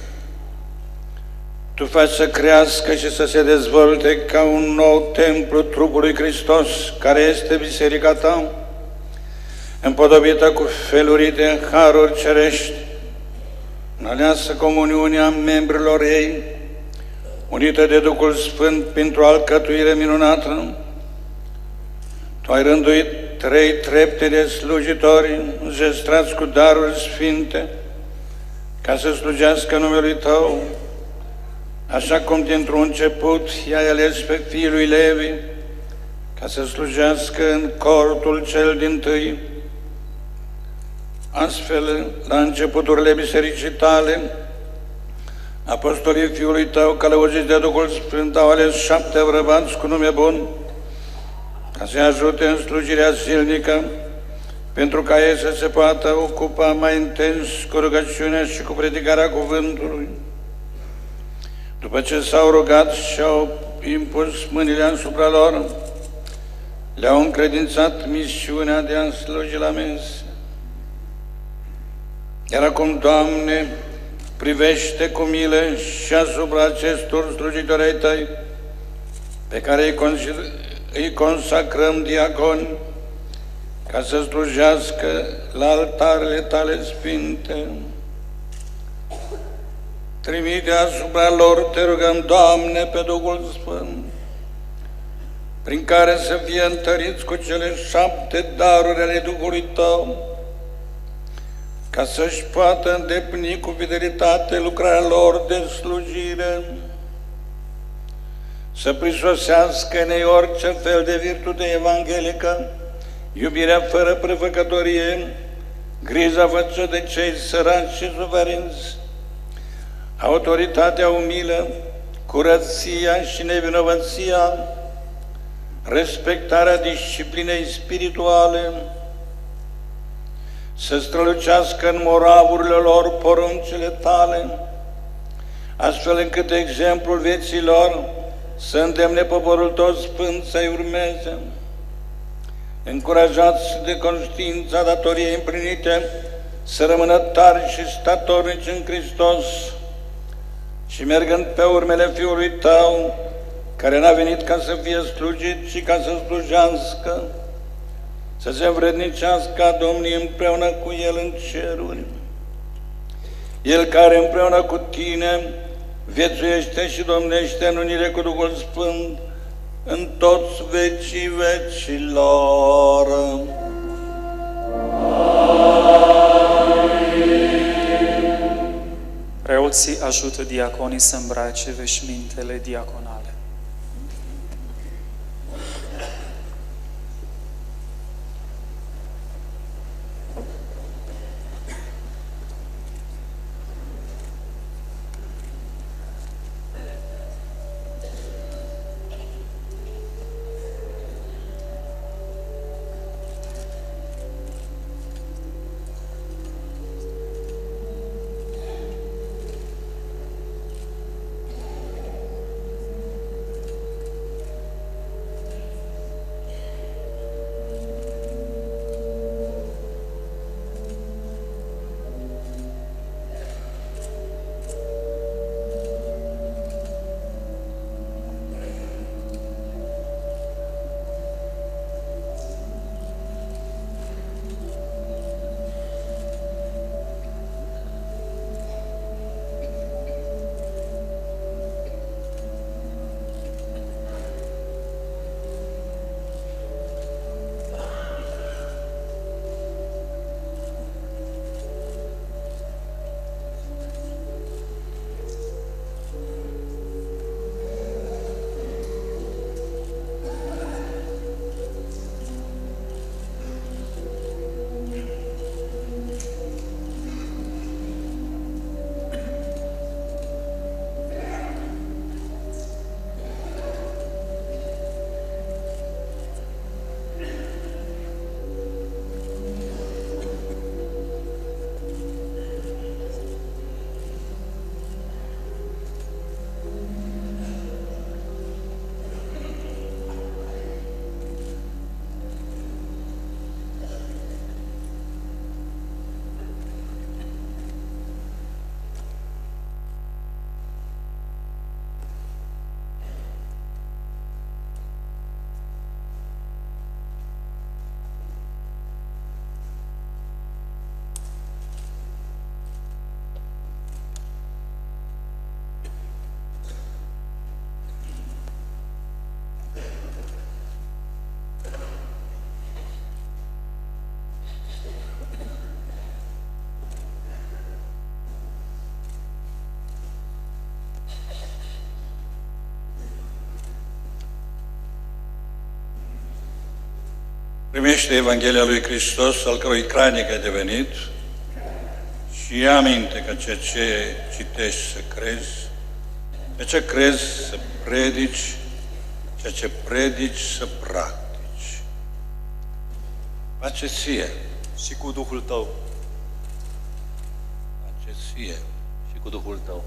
Tu faci să crească și să se dezvolte ca un nou templu trupului Hristos, care este biserica ta, împodobită cu felurite haruri cerești, în aleasă comuniunea membrilor ei, unită de Duhul Sfânt printr-o alcătuire minunată. Tu ai rânduit trei trepte de slujitori înzestrați cu daruri sfinte, ca să slujească numelui tău, așa cum dintr-un început i-ai ales pe fiul lui Levi, ca să slujească în cortul cel dintâi. Astfel, la începuturile bisericii tale, apostolii Fiului tău, călăuziți de Duhul Sfânt, au ales șapte bărbați cu nume bun, ca să-i ajute în slujirea zilnică, pentru ca ei să se poată ocupa mai intens cu rugăciunea și cu predicarea cuvântului. După ce s-au rugat și au impus mâinile asupra lor, le-au încredințat misiunea de a sluji la mesă. Iar acum, Doamne, privește cu milă și asupra acestor slujitori ai tăi, pe care îi, îi consacrăm diaconi, ca să slujească la altarele tale sfinte. Trimite asupra lor, te rugăm, Doamne, pe Duhul Sfânt, prin care să fie întăriți cu cele șapte daruri ale Duhului tău, ca să-și poată îndeplini cu fidelitate lucrarea lor de slujire, să prisosească în ei orice fel de virtute evanghelică, iubirea fără prefăcătorie, griza față de cei săraci și suferinți, autoritatea umilă, curăția și nevinovăția, respectarea disciplinei spirituale, să strălucească în moravurile lor poruncile tale, astfel încât exemplul vieții lor să îndemne poporul tot sfânt să-i urmeze. Încurajați de conștiința datoriei împlinite, să rămână tari și statornici în Hristos și mergând pe urmele Fiului tău, care n-a venit ca să fie slujit, ci ca să slujească, să se învrednicească a Domnului împreună cu El în ceruri. El care împreună cu tine viețuiește și domnește în unire cu Duhul Sfânt în toți vecii vecilor. Preoții ajută diaconii să îmbrace veșmintele diaconale. Primește Evanghelia lui Hristos, al cărui cranic ai devenit, și ia aminte că ceea ce citești să crezi, ceea ce crezi să predici, ceea ce predici să practici. Face ție. Și cu Duhul tău. Face ție. Și cu Duhul tău.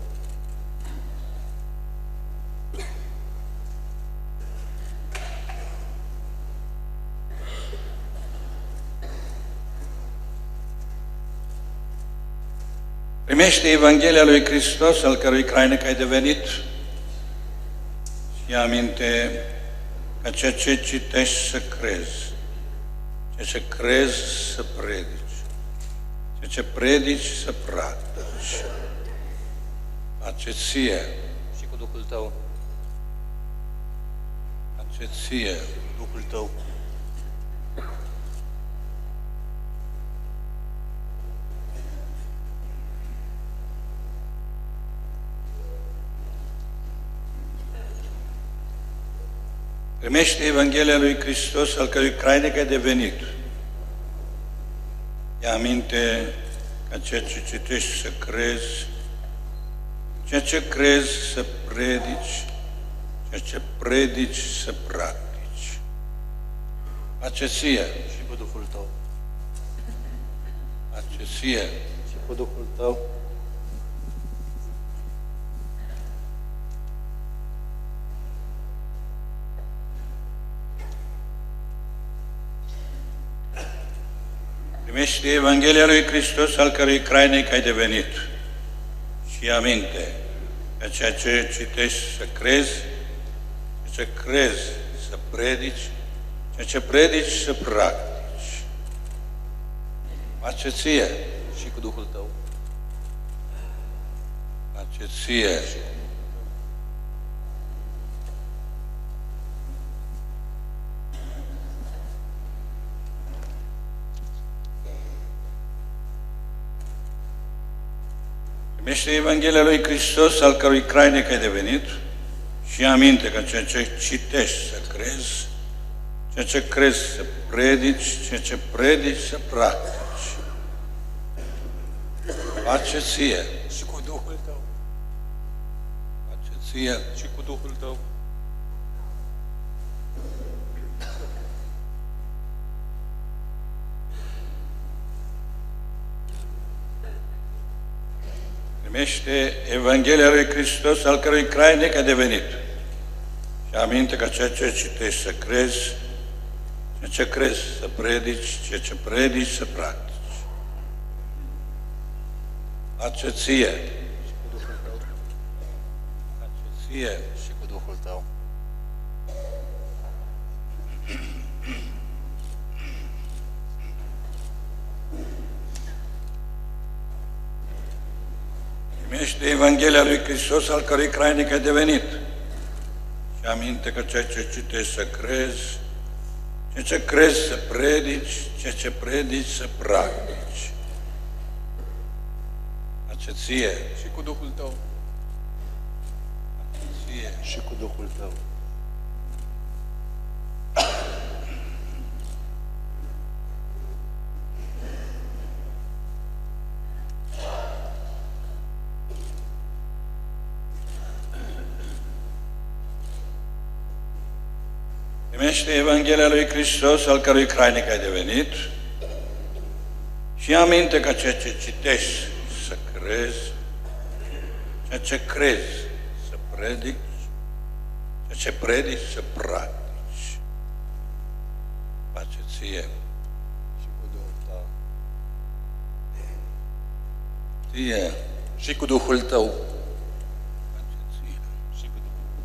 Primește Evanghelia lui Hristos, al cărui cranic ai devenit, și ia aminte că ceea ce citești să crezi, ceea ce crezi să predici, ceea ce predici să practici. Face ție. Și cu Duhul tău. Face ție. Duhul tău. Primește Evanghelia lui Hristos, al cărui cranic ai devenit. Ia aminte ca ceea ce citești să crezi, ceea ce crezi să predici, ceea ce predici să practici. Face ție. Și cu Duhul tău. Face ție. Și cu Duhul tău. Primește Evanghelia lui Hristos, al cărui cranic ai devenit. Și ia aminte că ceea ce citești să crezi, ceea ce crezi să predici, ceea ce predici să practici. Face ție. Și cu Duhul tău. Face ție. Primește Evanghelia lui Hristos, al cărui cranic ai devenit, și ia aminte că ceea ce citești să crezi, ceea ce crezi să predici, ceea ce predici să practici. Face ție. Și cu Duhul tău. Face ție. Și cu Duhul tău. Primește Evanghelia lui Hristos, al cărui cranic a devenit. Și aminte că ceea ce citești să crezi, ceea ce crezi să predici, ceea ce predici să practici. Face ție. Și cu Duhul tău. Face ție. Și cu Duhul tău. Primește Evanghelia lui Hristos, al cărui cranic ai devenit. Și aminte că ceea ce citești să crezi, ceea ce crezi să predici, ceea ce predici să practici. Face ție. Și cu Duhul tău. Face ție. Și cu Duhul tău. Primește Evanghelia lui Hristos, al cărui cranic ai devenit, și ia aminte că ceea ce citești să crezi, ceea ce crezi să predici, ceea ce predici să practici. Face ție. Și cu Duhul tău. Ție. Și cu Duhul tău. Face ție. Și cu Duhul tău.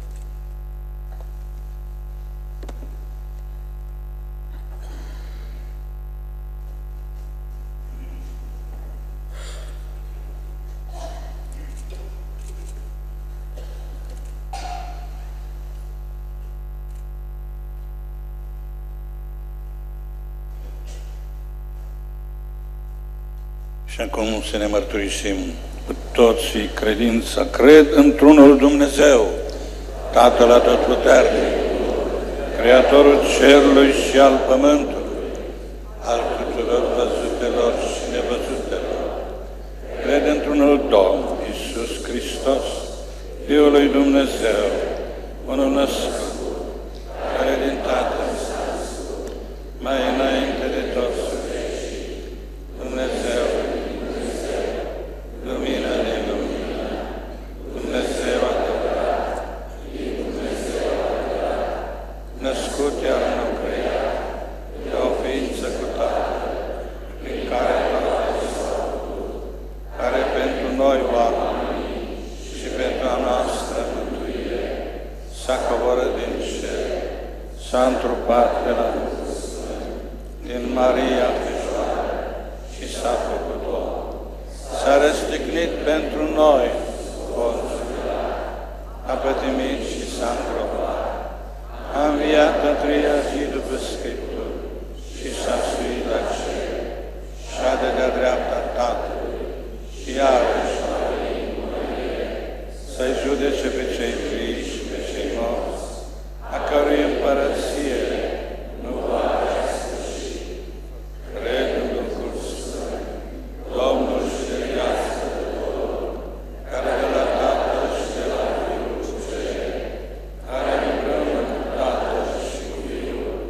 Și acum să ne mărturisim cu toții credința. Cred într-unul Dumnezeu, Tatăl Atotputernic, Creatorul cerului și al pământului, al tuturor văzutelor și nevăzutelor. Cred într-unul Domn, Iisus Hristos, Fiul lui Dumnezeu, unul născut, care din Tatăl mai înainte de toți Dumnezeu, lumina de lumină, Dumnezeu adevărat, născut iar nu creat, de o ființă cu Tatăl, prin care toate s-au făcut, care pentru noi oameni și pentru a noastră mântuire s-a coborât din cer, s-a întrupat pe la din Maria Fecioară și s-a făcut om. S-a răstignit pentru noi, a pătimit și s-a îngropat. A înviat a treia zi după Scripturi și s-a suit la cer, șade de-a dreapta Tatălui, iarăși să-i judece pe cei vii și pe cei morți, a cărui împărăție nu va avea sfârșit. Cred în Duhul Sfânt, Domnul și de viață tuturor, care de la Tatăl și de la Fiul și Cel, care împreună cu Tatăl și cu Fiul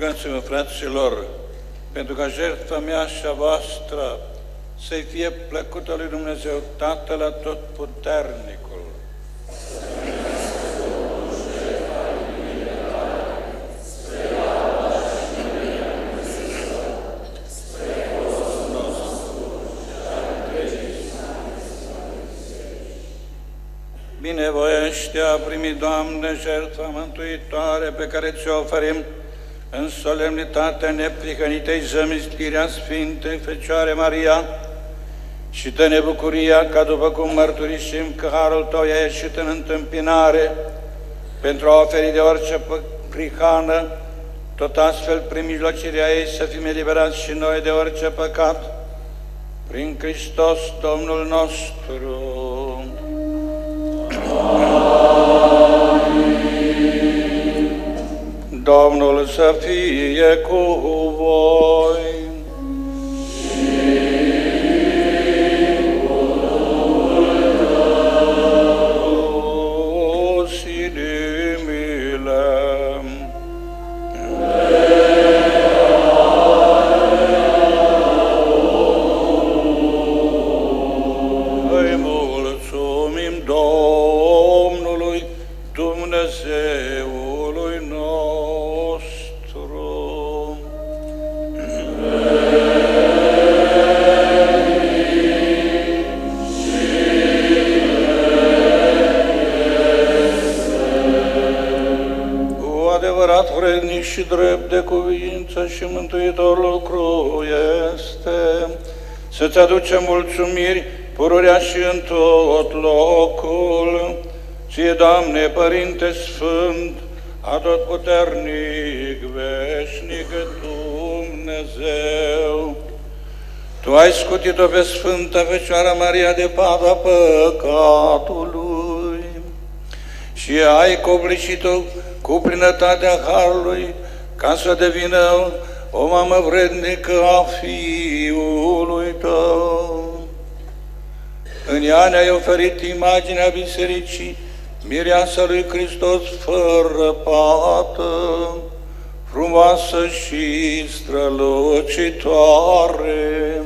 Rugați-vă, fraților, pentru ca jertfa mea și a voastră să-i fie plăcută lui Dumnezeu Tatăl Atotputernicul. Binevoiește a primi, Doamne, jertfa mântuitoare pe care ți-o oferim în solemnitatea neprihănitei zămistiri a Sfintei Fecioare Maria și dă-ne bucuria ca după cum mărturisim că harul Tău i-a ieșit în întâmpinare pentru a oferi de orice prihană, tot astfel prin mijlocirea ei să fim eliberați și noi de orice păcat, prin Hristos Domnul nostru. Domnul să fie cu voi. O sinimile. Îi mulțumim Domnului Dumnezeului nostru. Cu adevărat vrednic și drept de cuvință și mântuitor lucru este să-ți aducem mulțumiri pururea și în tot locul, Ție, Doamne, Părinte Sfânt, Atotputernic, veșnic Dumnezeu. Tu ai scutit-o pe Sfânta Fecioara Maria de pata păcatului și ai copleșit-o cu plinătatea Harului ca să devină o mamă vrednică a Fiului Tău. În ea ne-ai oferit imaginea Bisericii, Mireasa lui Hristos fără pată, frumoasă și strălucitoare.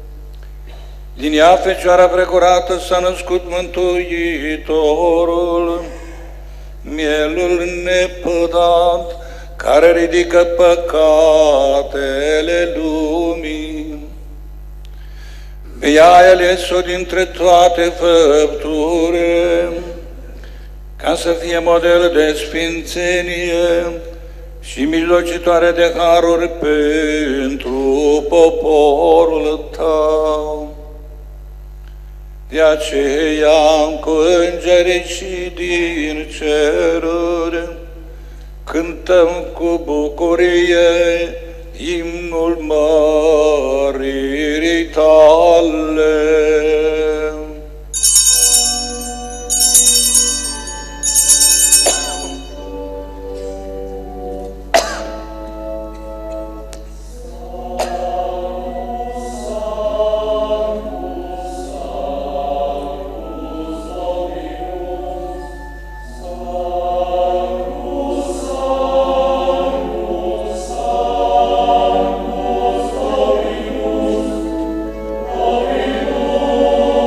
Din ea, Fecioara Precurată, s-a născut Mântuitorul, mielul nepădat, care ridică păcatele lumii. Pe ea ai ales-o dintre toate făpturile, ca să fie model de sfințenie și mijlocitoare de haruri pentru poporul Tău. De aceea, cu îngerii și din ceruri, cântăm cu bucurie imnul măririi Tale. Oh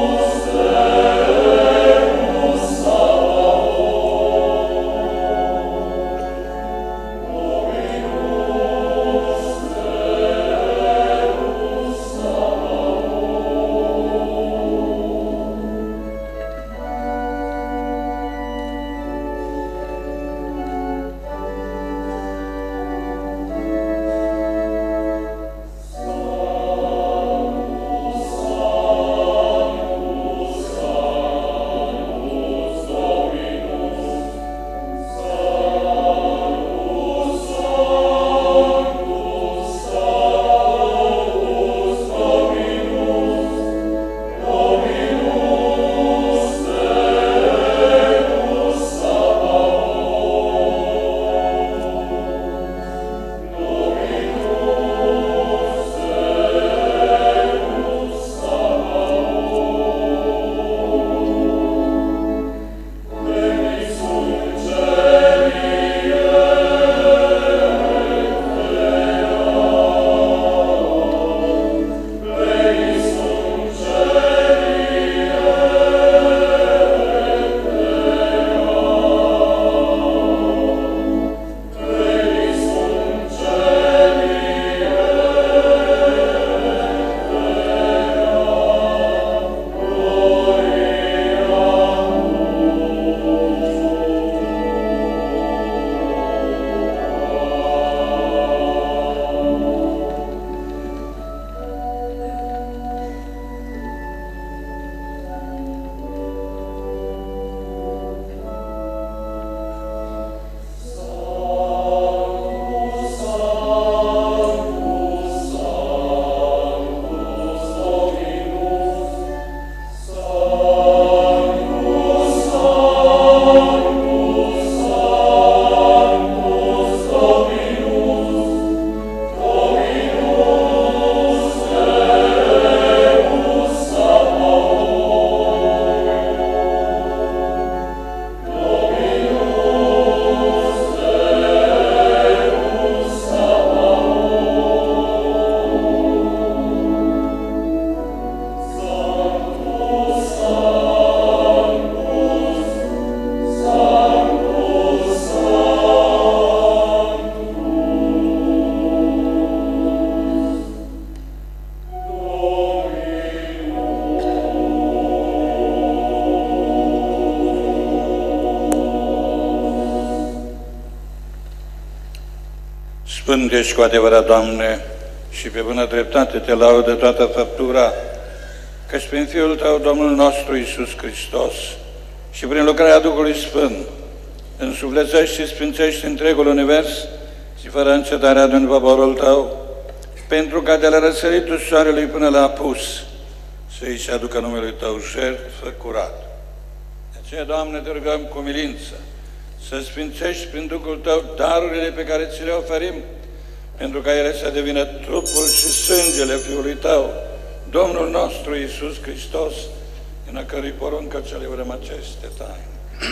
Sfânt ești cu adevărat, Doamne, și pe bună dreptate te laudă toată făptura, căci prin Fiul Tău, Domnul nostru Iisus Hristos, și prin lucrarea Duhului Sfânt, însuflețești și sfințești întregul univers și fără încetare aduni poporul Tău, pentru ca de la răsăritul soarelui până la apus să-i se aducă numelui Tău jertfă curat. De aceea, Doamne, te rugăm cu milință să sfințești prin Duhul Tău darurile pe care ți le oferim, pentru ca ele să devină trupul și sângele Fiului Tău, Domnul nostru Iisus Hristos, în a cărui poruncă ce le urăm aceste taine.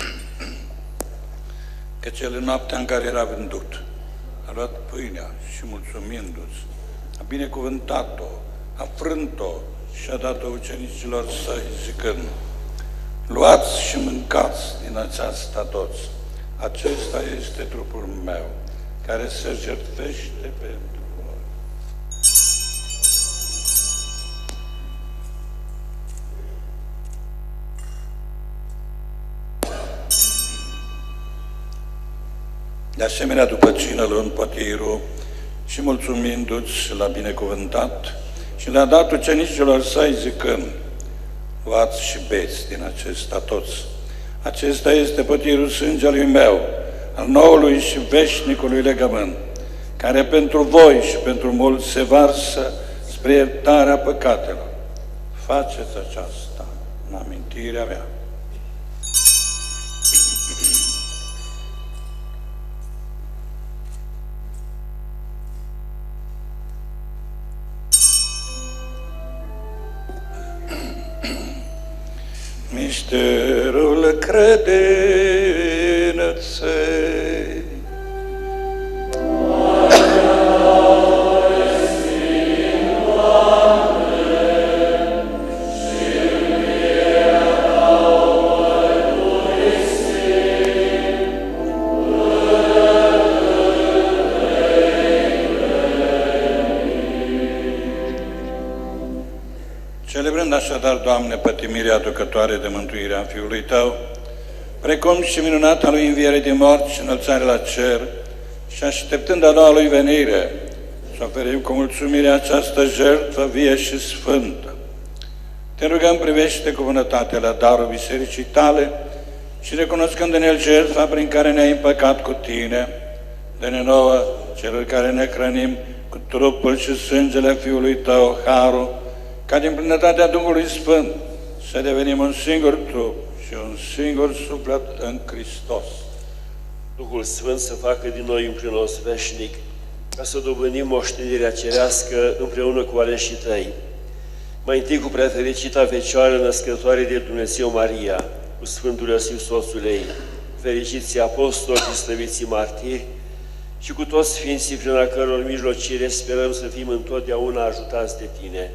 Că cel în noaptea în care era vândut, a luat pâinea și mulțumindu-ți, a binecuvântat-o, a frânt-o și a dat-o ucenicilor săi, zicând: luați și mâncați din aceasta toți, acesta este trupul meu, care se jertfește pentru voi. De asemenea, după cină, luând potirul și mulțumindu-ți, l-a binecuvântat și le-a dat ucenicilor săi, zicând: luați și beți din acesta toți. Acesta este potirul sângelui meu, al noului și veșnicului legământ, care pentru voi și pentru mulți se varsă spre iertarea păcatelor. Faceți aceasta în amintirea mea. Misterul credinței. Celebrând așadar, Doamne, pătimirea aducătoare de mântuirea Fiului Tău, precum și minunata Lui înviere din morți și înălțare la cer, și așteptând a doua Lui venire, să oferim cu mulțumire această jertfă vie și sfântă. Te rugăm, privește cu bunătate la darul bisericii Tale și recunoscând în el jertfa prin care ne-ai împăcat cu Tine, dă-ne nouă, celor care ne hrănim cu trupul și sângele Fiului Tău, harul, ca din plinătatea Duhului Sfânt să devenim un singur trup și un singur suflet în Hristos. Duhul Sfânt să facă din noi un prinos veșnic, ca să dobândim moștenirea cerească împreună cu aleșii Tăi. Mai întâi cu preafericita Fecioară născătoare de Dumnezeu Maria, cu Sfântul Iosif soțul ei, fericiții apostoli și slăviții martiri, și cu toți Sfinții prin a căror mijlocire sperăm să fim întotdeauna ajutați de Tine.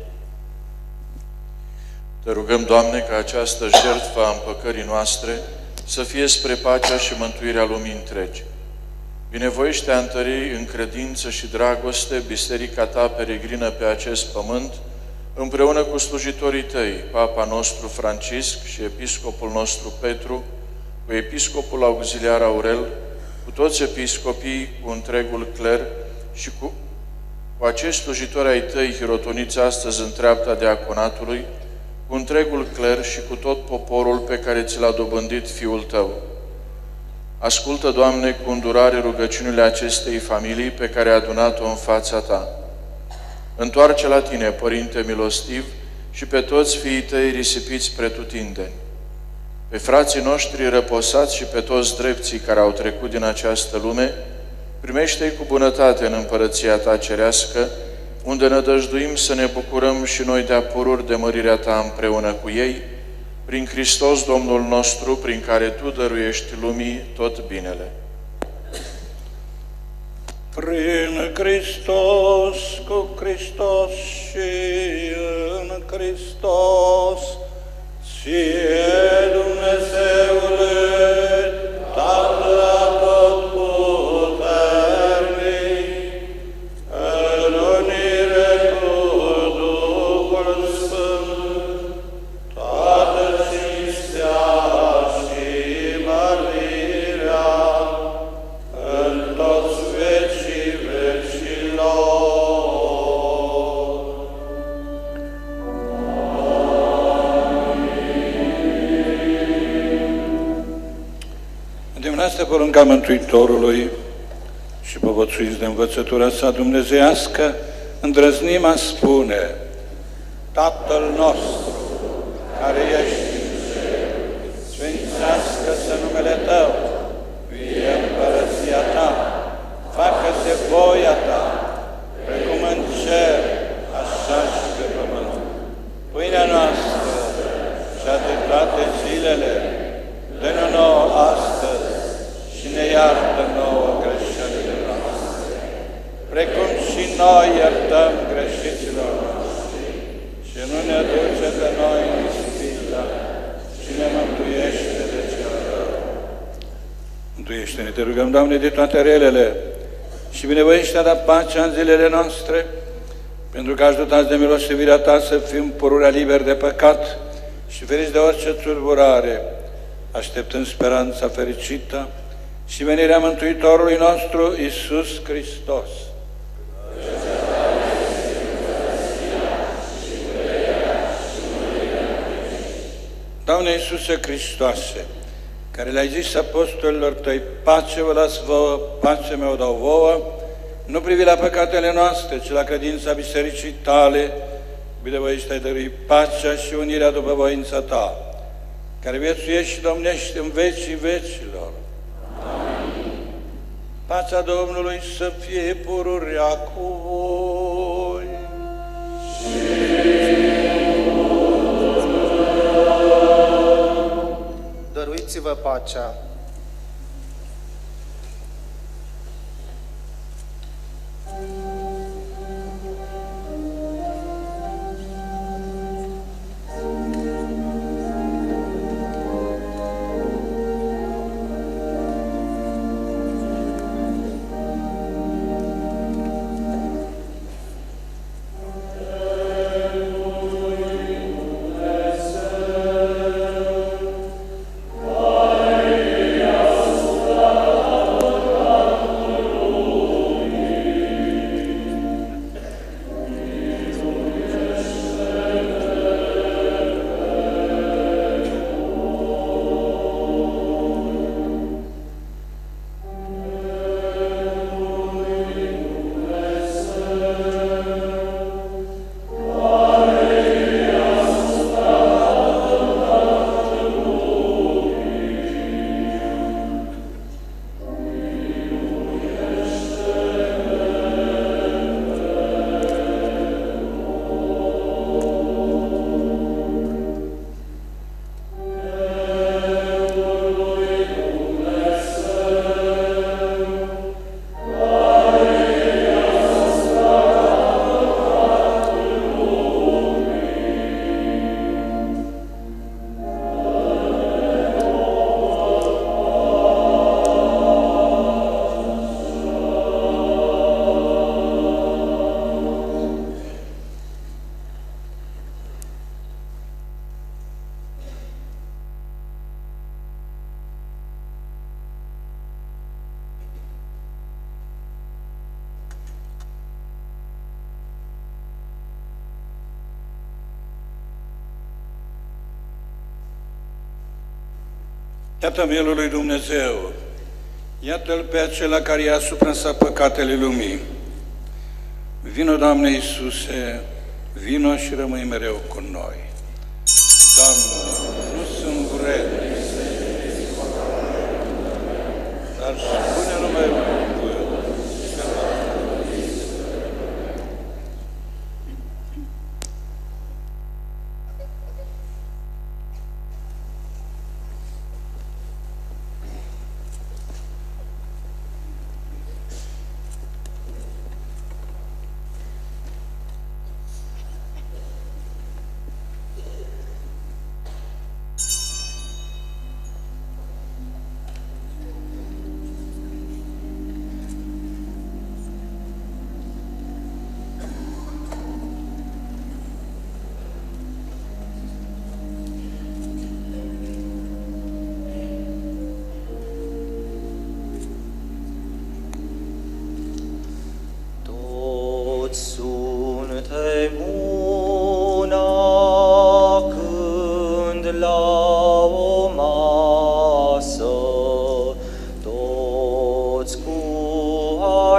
Te rugăm, Doamne, ca această jertfă a împăcării noastre să fie spre pacea și mântuirea lumii întregi. Binevoiește a întări în credință și dragoste biserica Ta peregrină pe acest pământ, împreună cu slujitorii Tăi, Papa nostru Francisc și Episcopul nostru Petru, cu Episcopul Auxiliar Aurel, cu toți episcopii, cu întregul cler și cu, cu acești slujitori ai Tăi hirotoniți astăzi în treapta diaconatului, cu întregul cler și cu tot poporul pe care ți l-a dobândit Fiul Tău. Ascultă, Doamne, cu îndurare rugăciunile acestei familii pe care ai adunat-o în fața Ta. Întoarce la Tine, Părinte milostiv, și pe toți fiii Tăi risipiți pretutindeni. Pe frații noștri răposați și pe toți drepții care au trecut din această lume, primește-i cu bunătate în împărăția Ta cerească, unde nădăjduim să ne bucurăm și noi de apururi de mărirea Ta împreună cu ei, prin Hristos Domnul nostru, prin care Tu dăruiești lumii tot binele. Prin Hristos, cu Hristos și în Hristos, Ție, Dumnezeule, Tatăl atotputernic, în unire cu Duhul Sfânt, toată cinstea și mărirea, în toți vecii vecii. porunca Mântuitorului și povățuiți de învățătura sa dumnezeiască, îndrăznim a spune: Tatăl nostru, care ești în cer, sfințească-se numele Tău, vie împărăția Ta, facă-se voia Ta, precum în cer, așa și pe pământ. Pâinea noastră, cea de toate zilele, dă-ne nouă astăzi și ne iartă nouă greșelile noastre, precum și noi iertăm greșiților noștri. Și nu ne duce pe noi în ispită, ci ne mântuiește de cel rău. Mântuiește-ne, te rugăm, Doamne, de toate relele și binevoiește a da pacea în zilele noastre, pentru că ajutați de milostivirea Ta să fim pururea liberi de păcat și feriți de orice tulburare, așteptând speranța fericită și venirea Mântuitorului nostru, Iisus Hristos. Doamne Iisuse Hristoase, care le-ai zis apostolilor Tăi, pace vă las vouă, pace mea o dau vouă, nu privi la păcatele noastre, ci la credința Bisericii Tale, binevoiește ai dărui pacea și unirea după voința Ta, care viețuiești și domnești în vecii vecilor. Amin. Pacea Domnului să fie pururea cu voi. Dăruiți-vă pacea. Iată mielul lui Dumnezeu, iată-L pe acela care i-a asupra sa păcatele lumii. Vino, Doamne Iisuse, vino și rămâi mereu cu noi. Doamne, nu sunt vrednic, dar spune numai un cuvânt.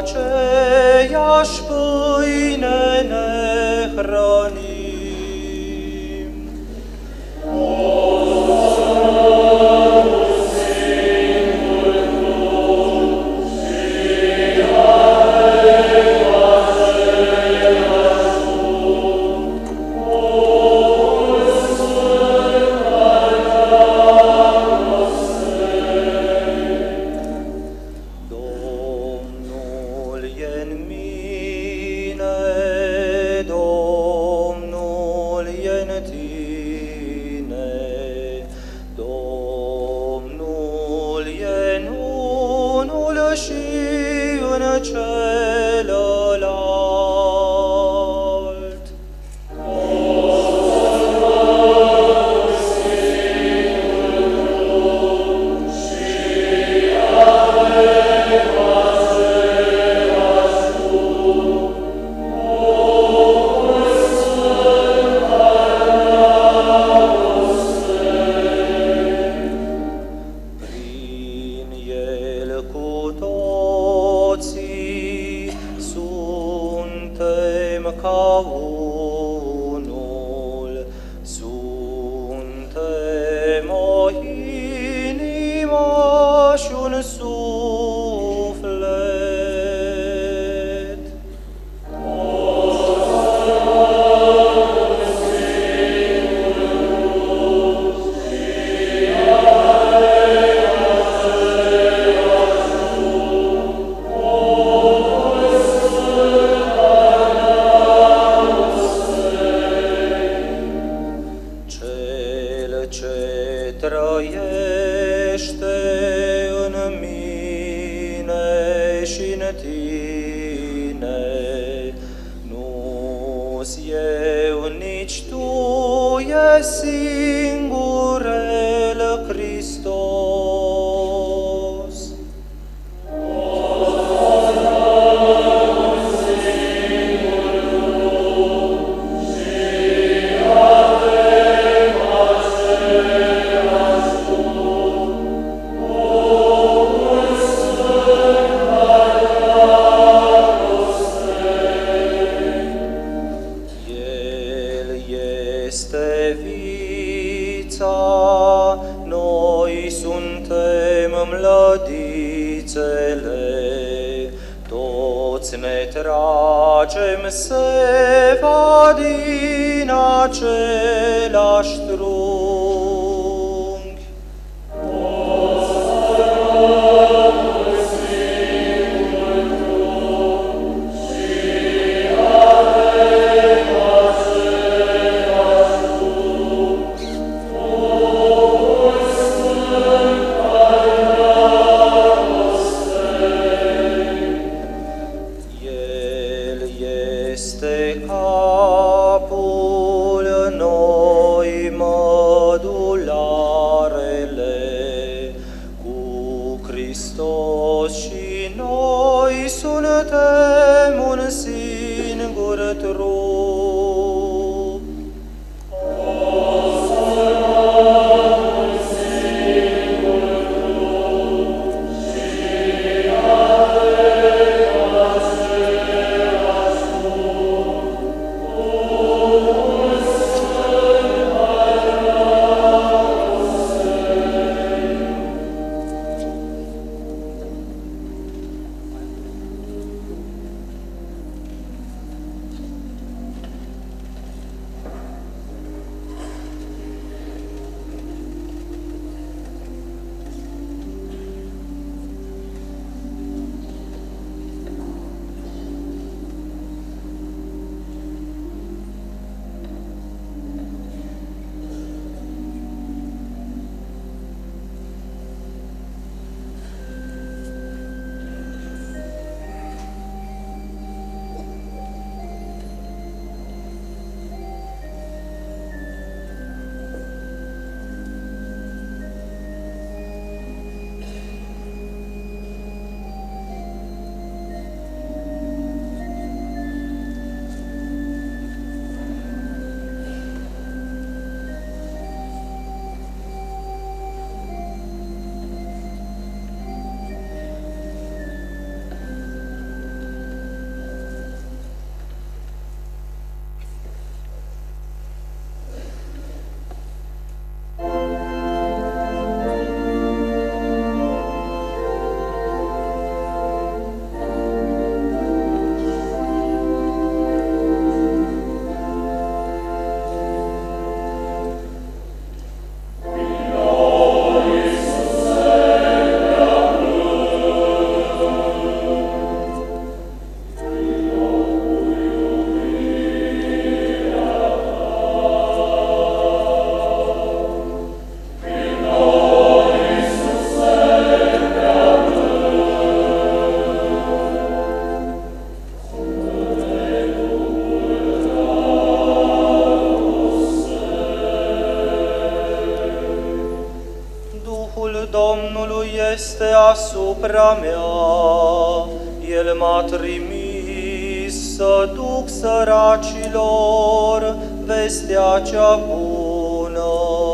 aceeași pâine ne hrănim. Este capul, noi mă asupra mea, El m-a trimis să duc săracilor vestea cea bună.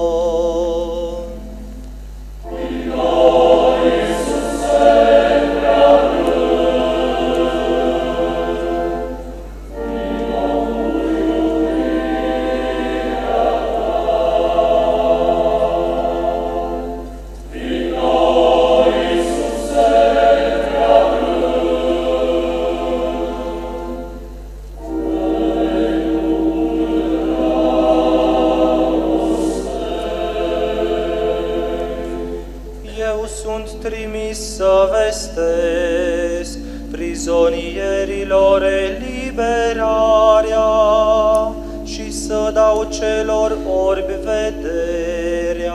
Trimis să vestesc prizonierilor eliberarea și să dau celor orbi vederea.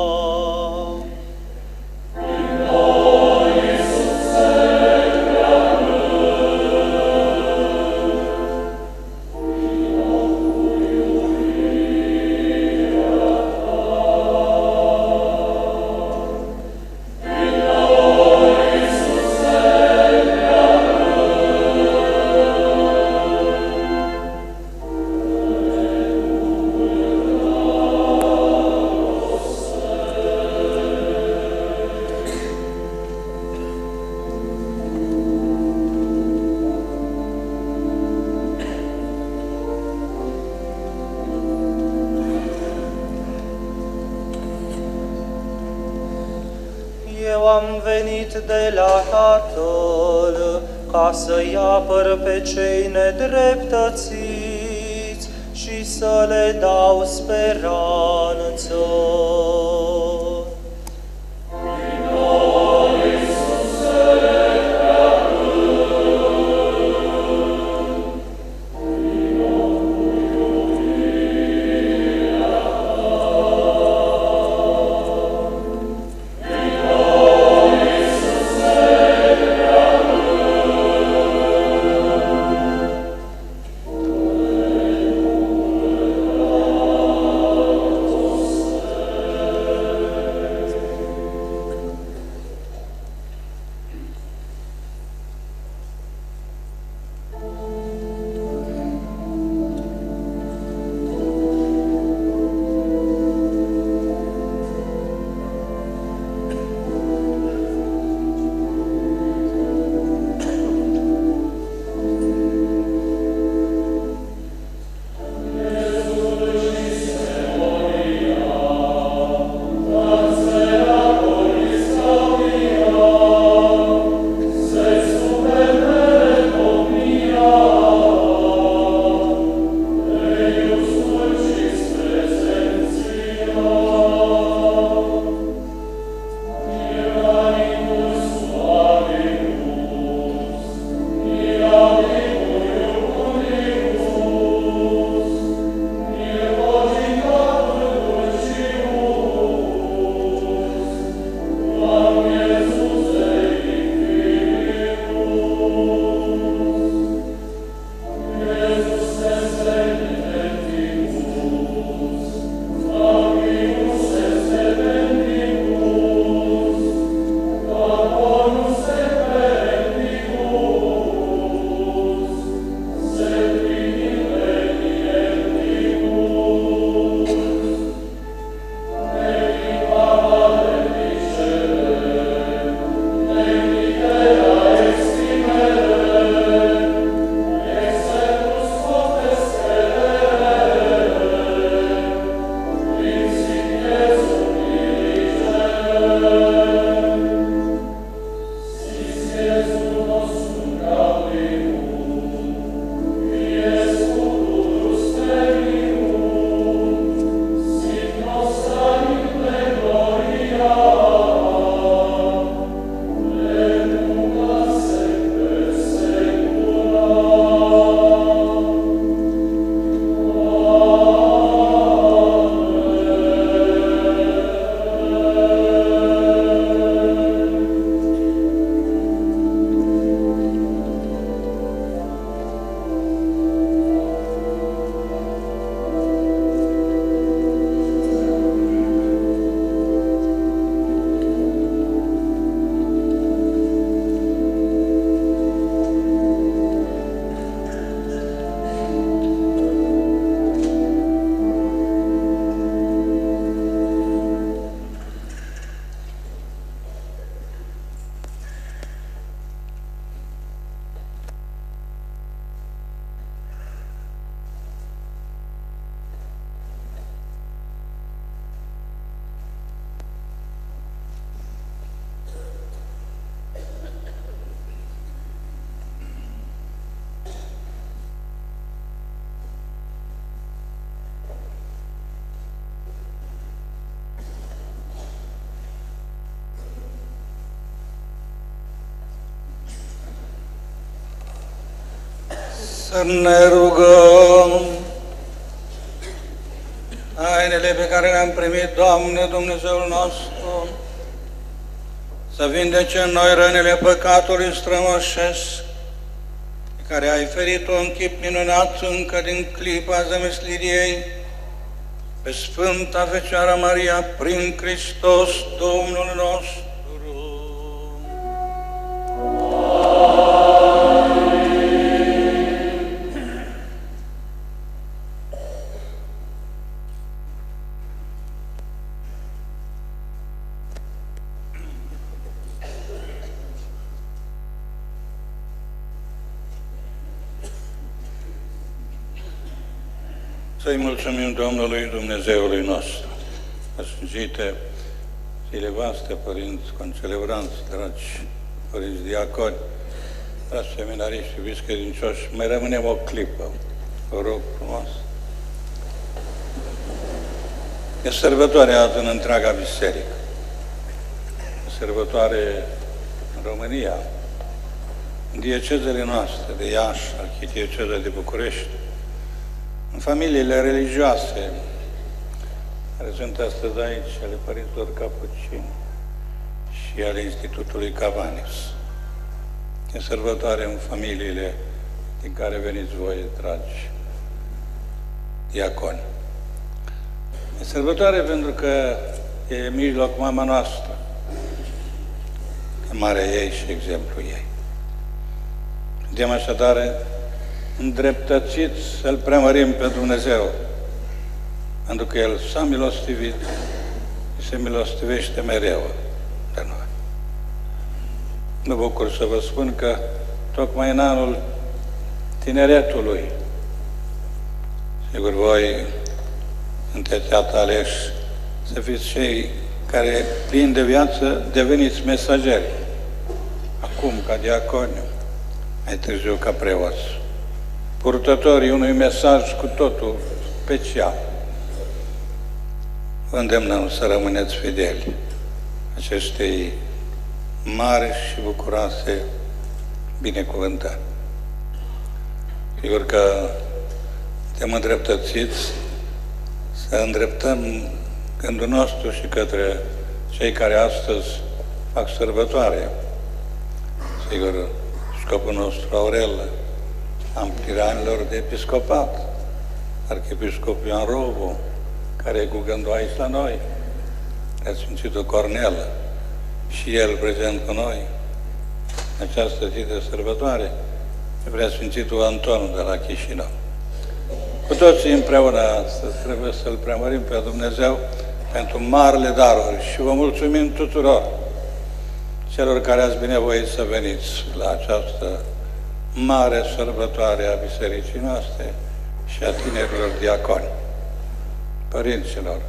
Eu am venit de la Tatăl ca să-i apăr pe cei nedreptățiți și să le dau speranță. Să ne rugăm. Tainele pe care le-am primit, Doamne, Dumnezeul nostru, să vindece în noi rănile păcatului strămoșesc, pe care ai ferit-o în chip minunat încă din clipa zămisliriei, pe Sfânta Fecioară Maria, prin Hristos, Domnul nostru. Să-i mulțumim Domnului Dumnezeului nostru. Sfântite zile voastre, părinți concelebranți, dragi părinți diaconi, dragi seminariști, iubiți credincioși, mai rămânem o clipă, vă rog frumos. E sărbătoare azi în întreaga biserică. E sărbătoare în România, în diecezele noastre de Iași, arhidieceza de București, în familiile religioase care sunt astăzi aici, ale părinților Capucini și ale Institutului Cavanus. E sărbătoare în familiile din care veniți voi, dragi diaconi. E sărbătoare pentru că e în mijloc mama noastră, marea ei și exemplul ei. Suntem așadar îndreptățiți să-L preamărim pe Dumnezeu, pentru că El s-a milostivit și se milostivește mereu de noi. Mă bucur să vă spun că tocmai în anul tineretului, sigur voi sunteți aleși să fiți cei care, plini de viață, deveniți mesageri. Acum ca diaconi, mai târziu ca preoți, purtătorii unui mesaj cu totul special. Vă îndemnăm să rămâneți fideli acestei mari și bucuroase binecuvântări. Sigur că suntem îndreptățiți să îndreptăm gândul nostru și către cei care astăzi fac sărbătoare. Sigur, scopul nostru Aurel, amplirea anilor de episcopat, arhiepiscopul Ioan Robu, care e cu gândul aici la noi, Preasfințitul Cornel, și el prezent cu noi, în această zi de sărbătoare, și Preasfințitul Anton de la Chișinău. Cu toții împreună astăzi trebuie să-L preamărim pe Dumnezeu pentru marile daruri și vă mulțumim tuturor celor care ați binevoit să veniți la această mare sărbătoare a bisericii noastre și a tinerilor diaconi, părinților,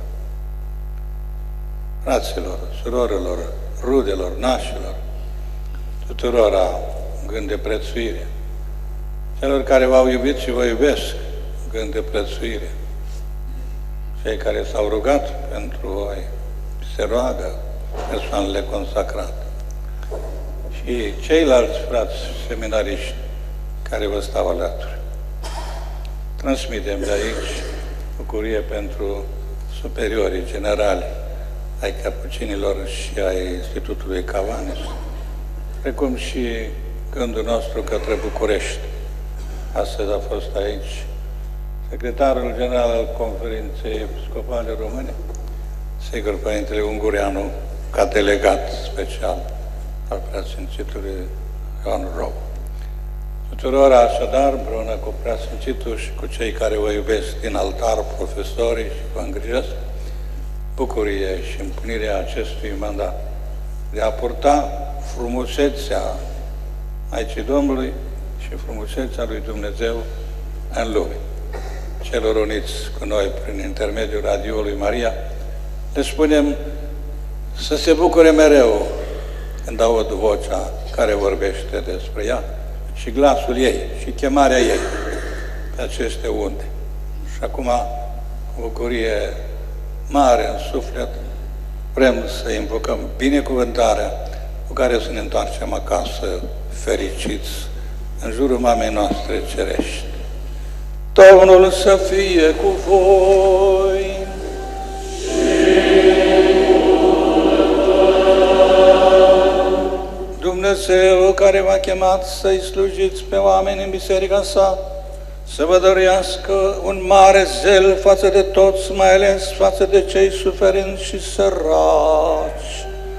fraților, surorilor, rudelor, nașilor, tuturora gând de prețuire, celor care v-au iubit și vă iubesc, gând de prețuire, cei care s-au rugat pentru voi, se roagă persoanele consacrate, și ceilalți frați seminariști care vă stau alături. Transmitem de aici bucurie pentru superiorii generali ai capucinilor și ai Institutului Cavanus, precum și gândul nostru către București. Astăzi a fost aici secretarul general al Conferinței Episcopale Române, sigur Părintele Ungureanu, ca delegat special al Preasfințitului Ioan Robu. Tuturor așadar, împreună cu Preasfințitul și cu cei care vă iubesc din altar, profesorii și vă îngrijesc, bucurie și împlinirea acestui mandat de a purta frumusețea Maicii Domnului și frumusețea lui Dumnezeu în lume. Celor uniți cu noi prin intermediul radioului Maria, le spunem să se bucure mereu când aud vocea care vorbește despre ea și glasul ei și chemarea ei pe aceste unde. Și acum, cu bucurie mare în suflet, vrem să invocăm binecuvântarea cu care să ne întoarcem acasă fericiți în jurul mamei noastre cerești. Domnul să fie cu voi. Dumnezeu care v-a chemat să-i slujiți pe oameni în biserica sa, să vă dăruiască un mare zel față de toți, mai ales față de cei suferinți și săraci.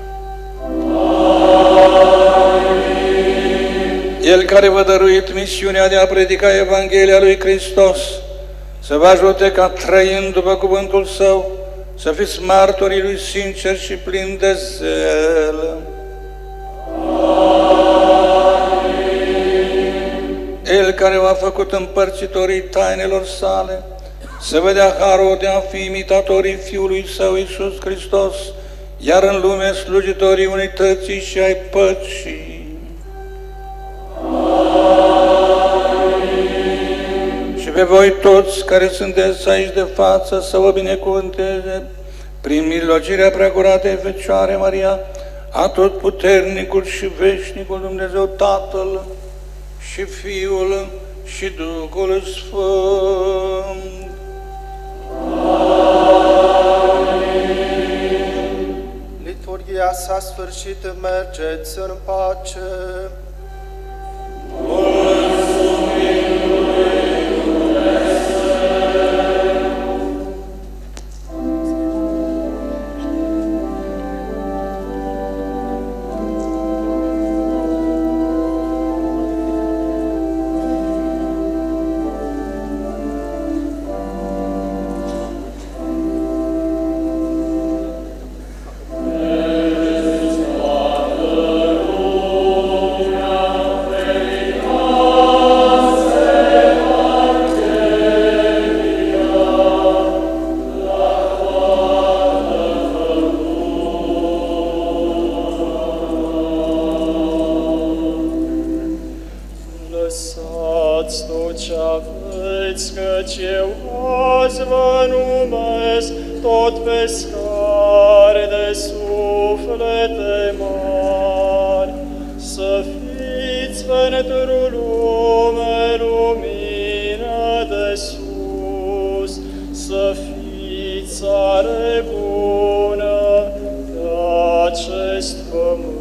El care v-a dăruit misiunea de a predica Evanghelia lui Hristos, să vă ajute ca, trăind după cuvântul Său, să fiți martorii Lui sinceri și plini de zel. El care v-a făcut împărțitorii tainelor sale, să vă dea harul de a fi imitatorii Fiului Său Iisus Hristos, iar în lume slujitorii unității și ai păcii. Și pe voi toți care sunteți aici de față să vă binecuvânteze prin milogirea preacuratei Fecioare Maria, Atotputernicul și Veșnicul Dumnezeu Tatăl și Fiul și Duhul Sfânt. Liturghia s-a sfârșit, mergeți în pace. Lăsați tot ce aveți, căci eu azi vă numesc tot pescari de suflete mari. Să fiți pentru lume lumină de sus, să fiți țară bună pe acest pământ.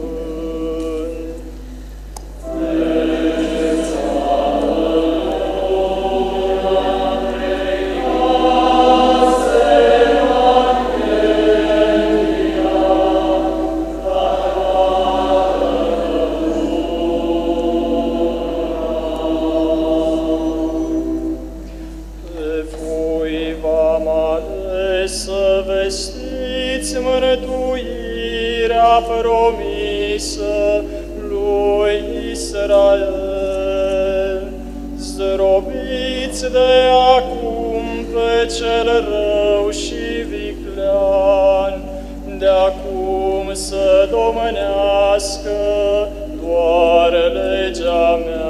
Să vestiți mântuirea promisă lui Israel. Zdrobiți de acum pe cel rău și viclean, de acum să domânească doar legea mea.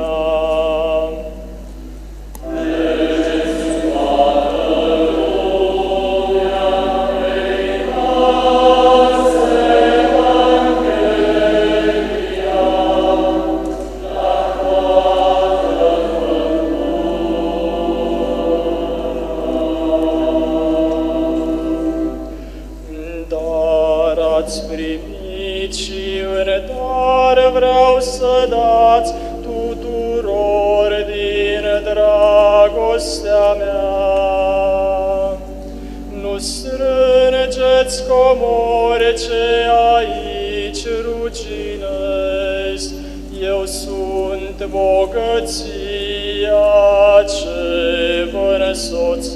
Ați primit și în dar vreau să dați tuturor din dragostea mea. Nu strângeți comori ce aici ruginesc, eu sunt bogăția ce vă însoțesc.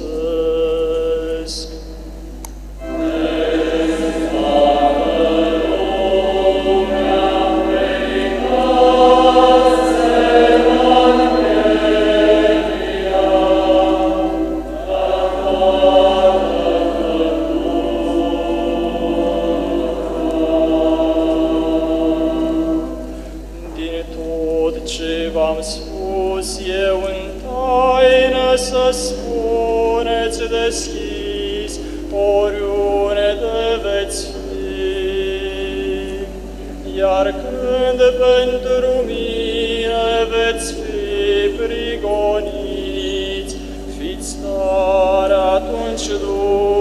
V-am spus eu în taină, să spuneți deschis oriunde veți fi. Iar când pentru mine veți fi prigoniți, și Duhului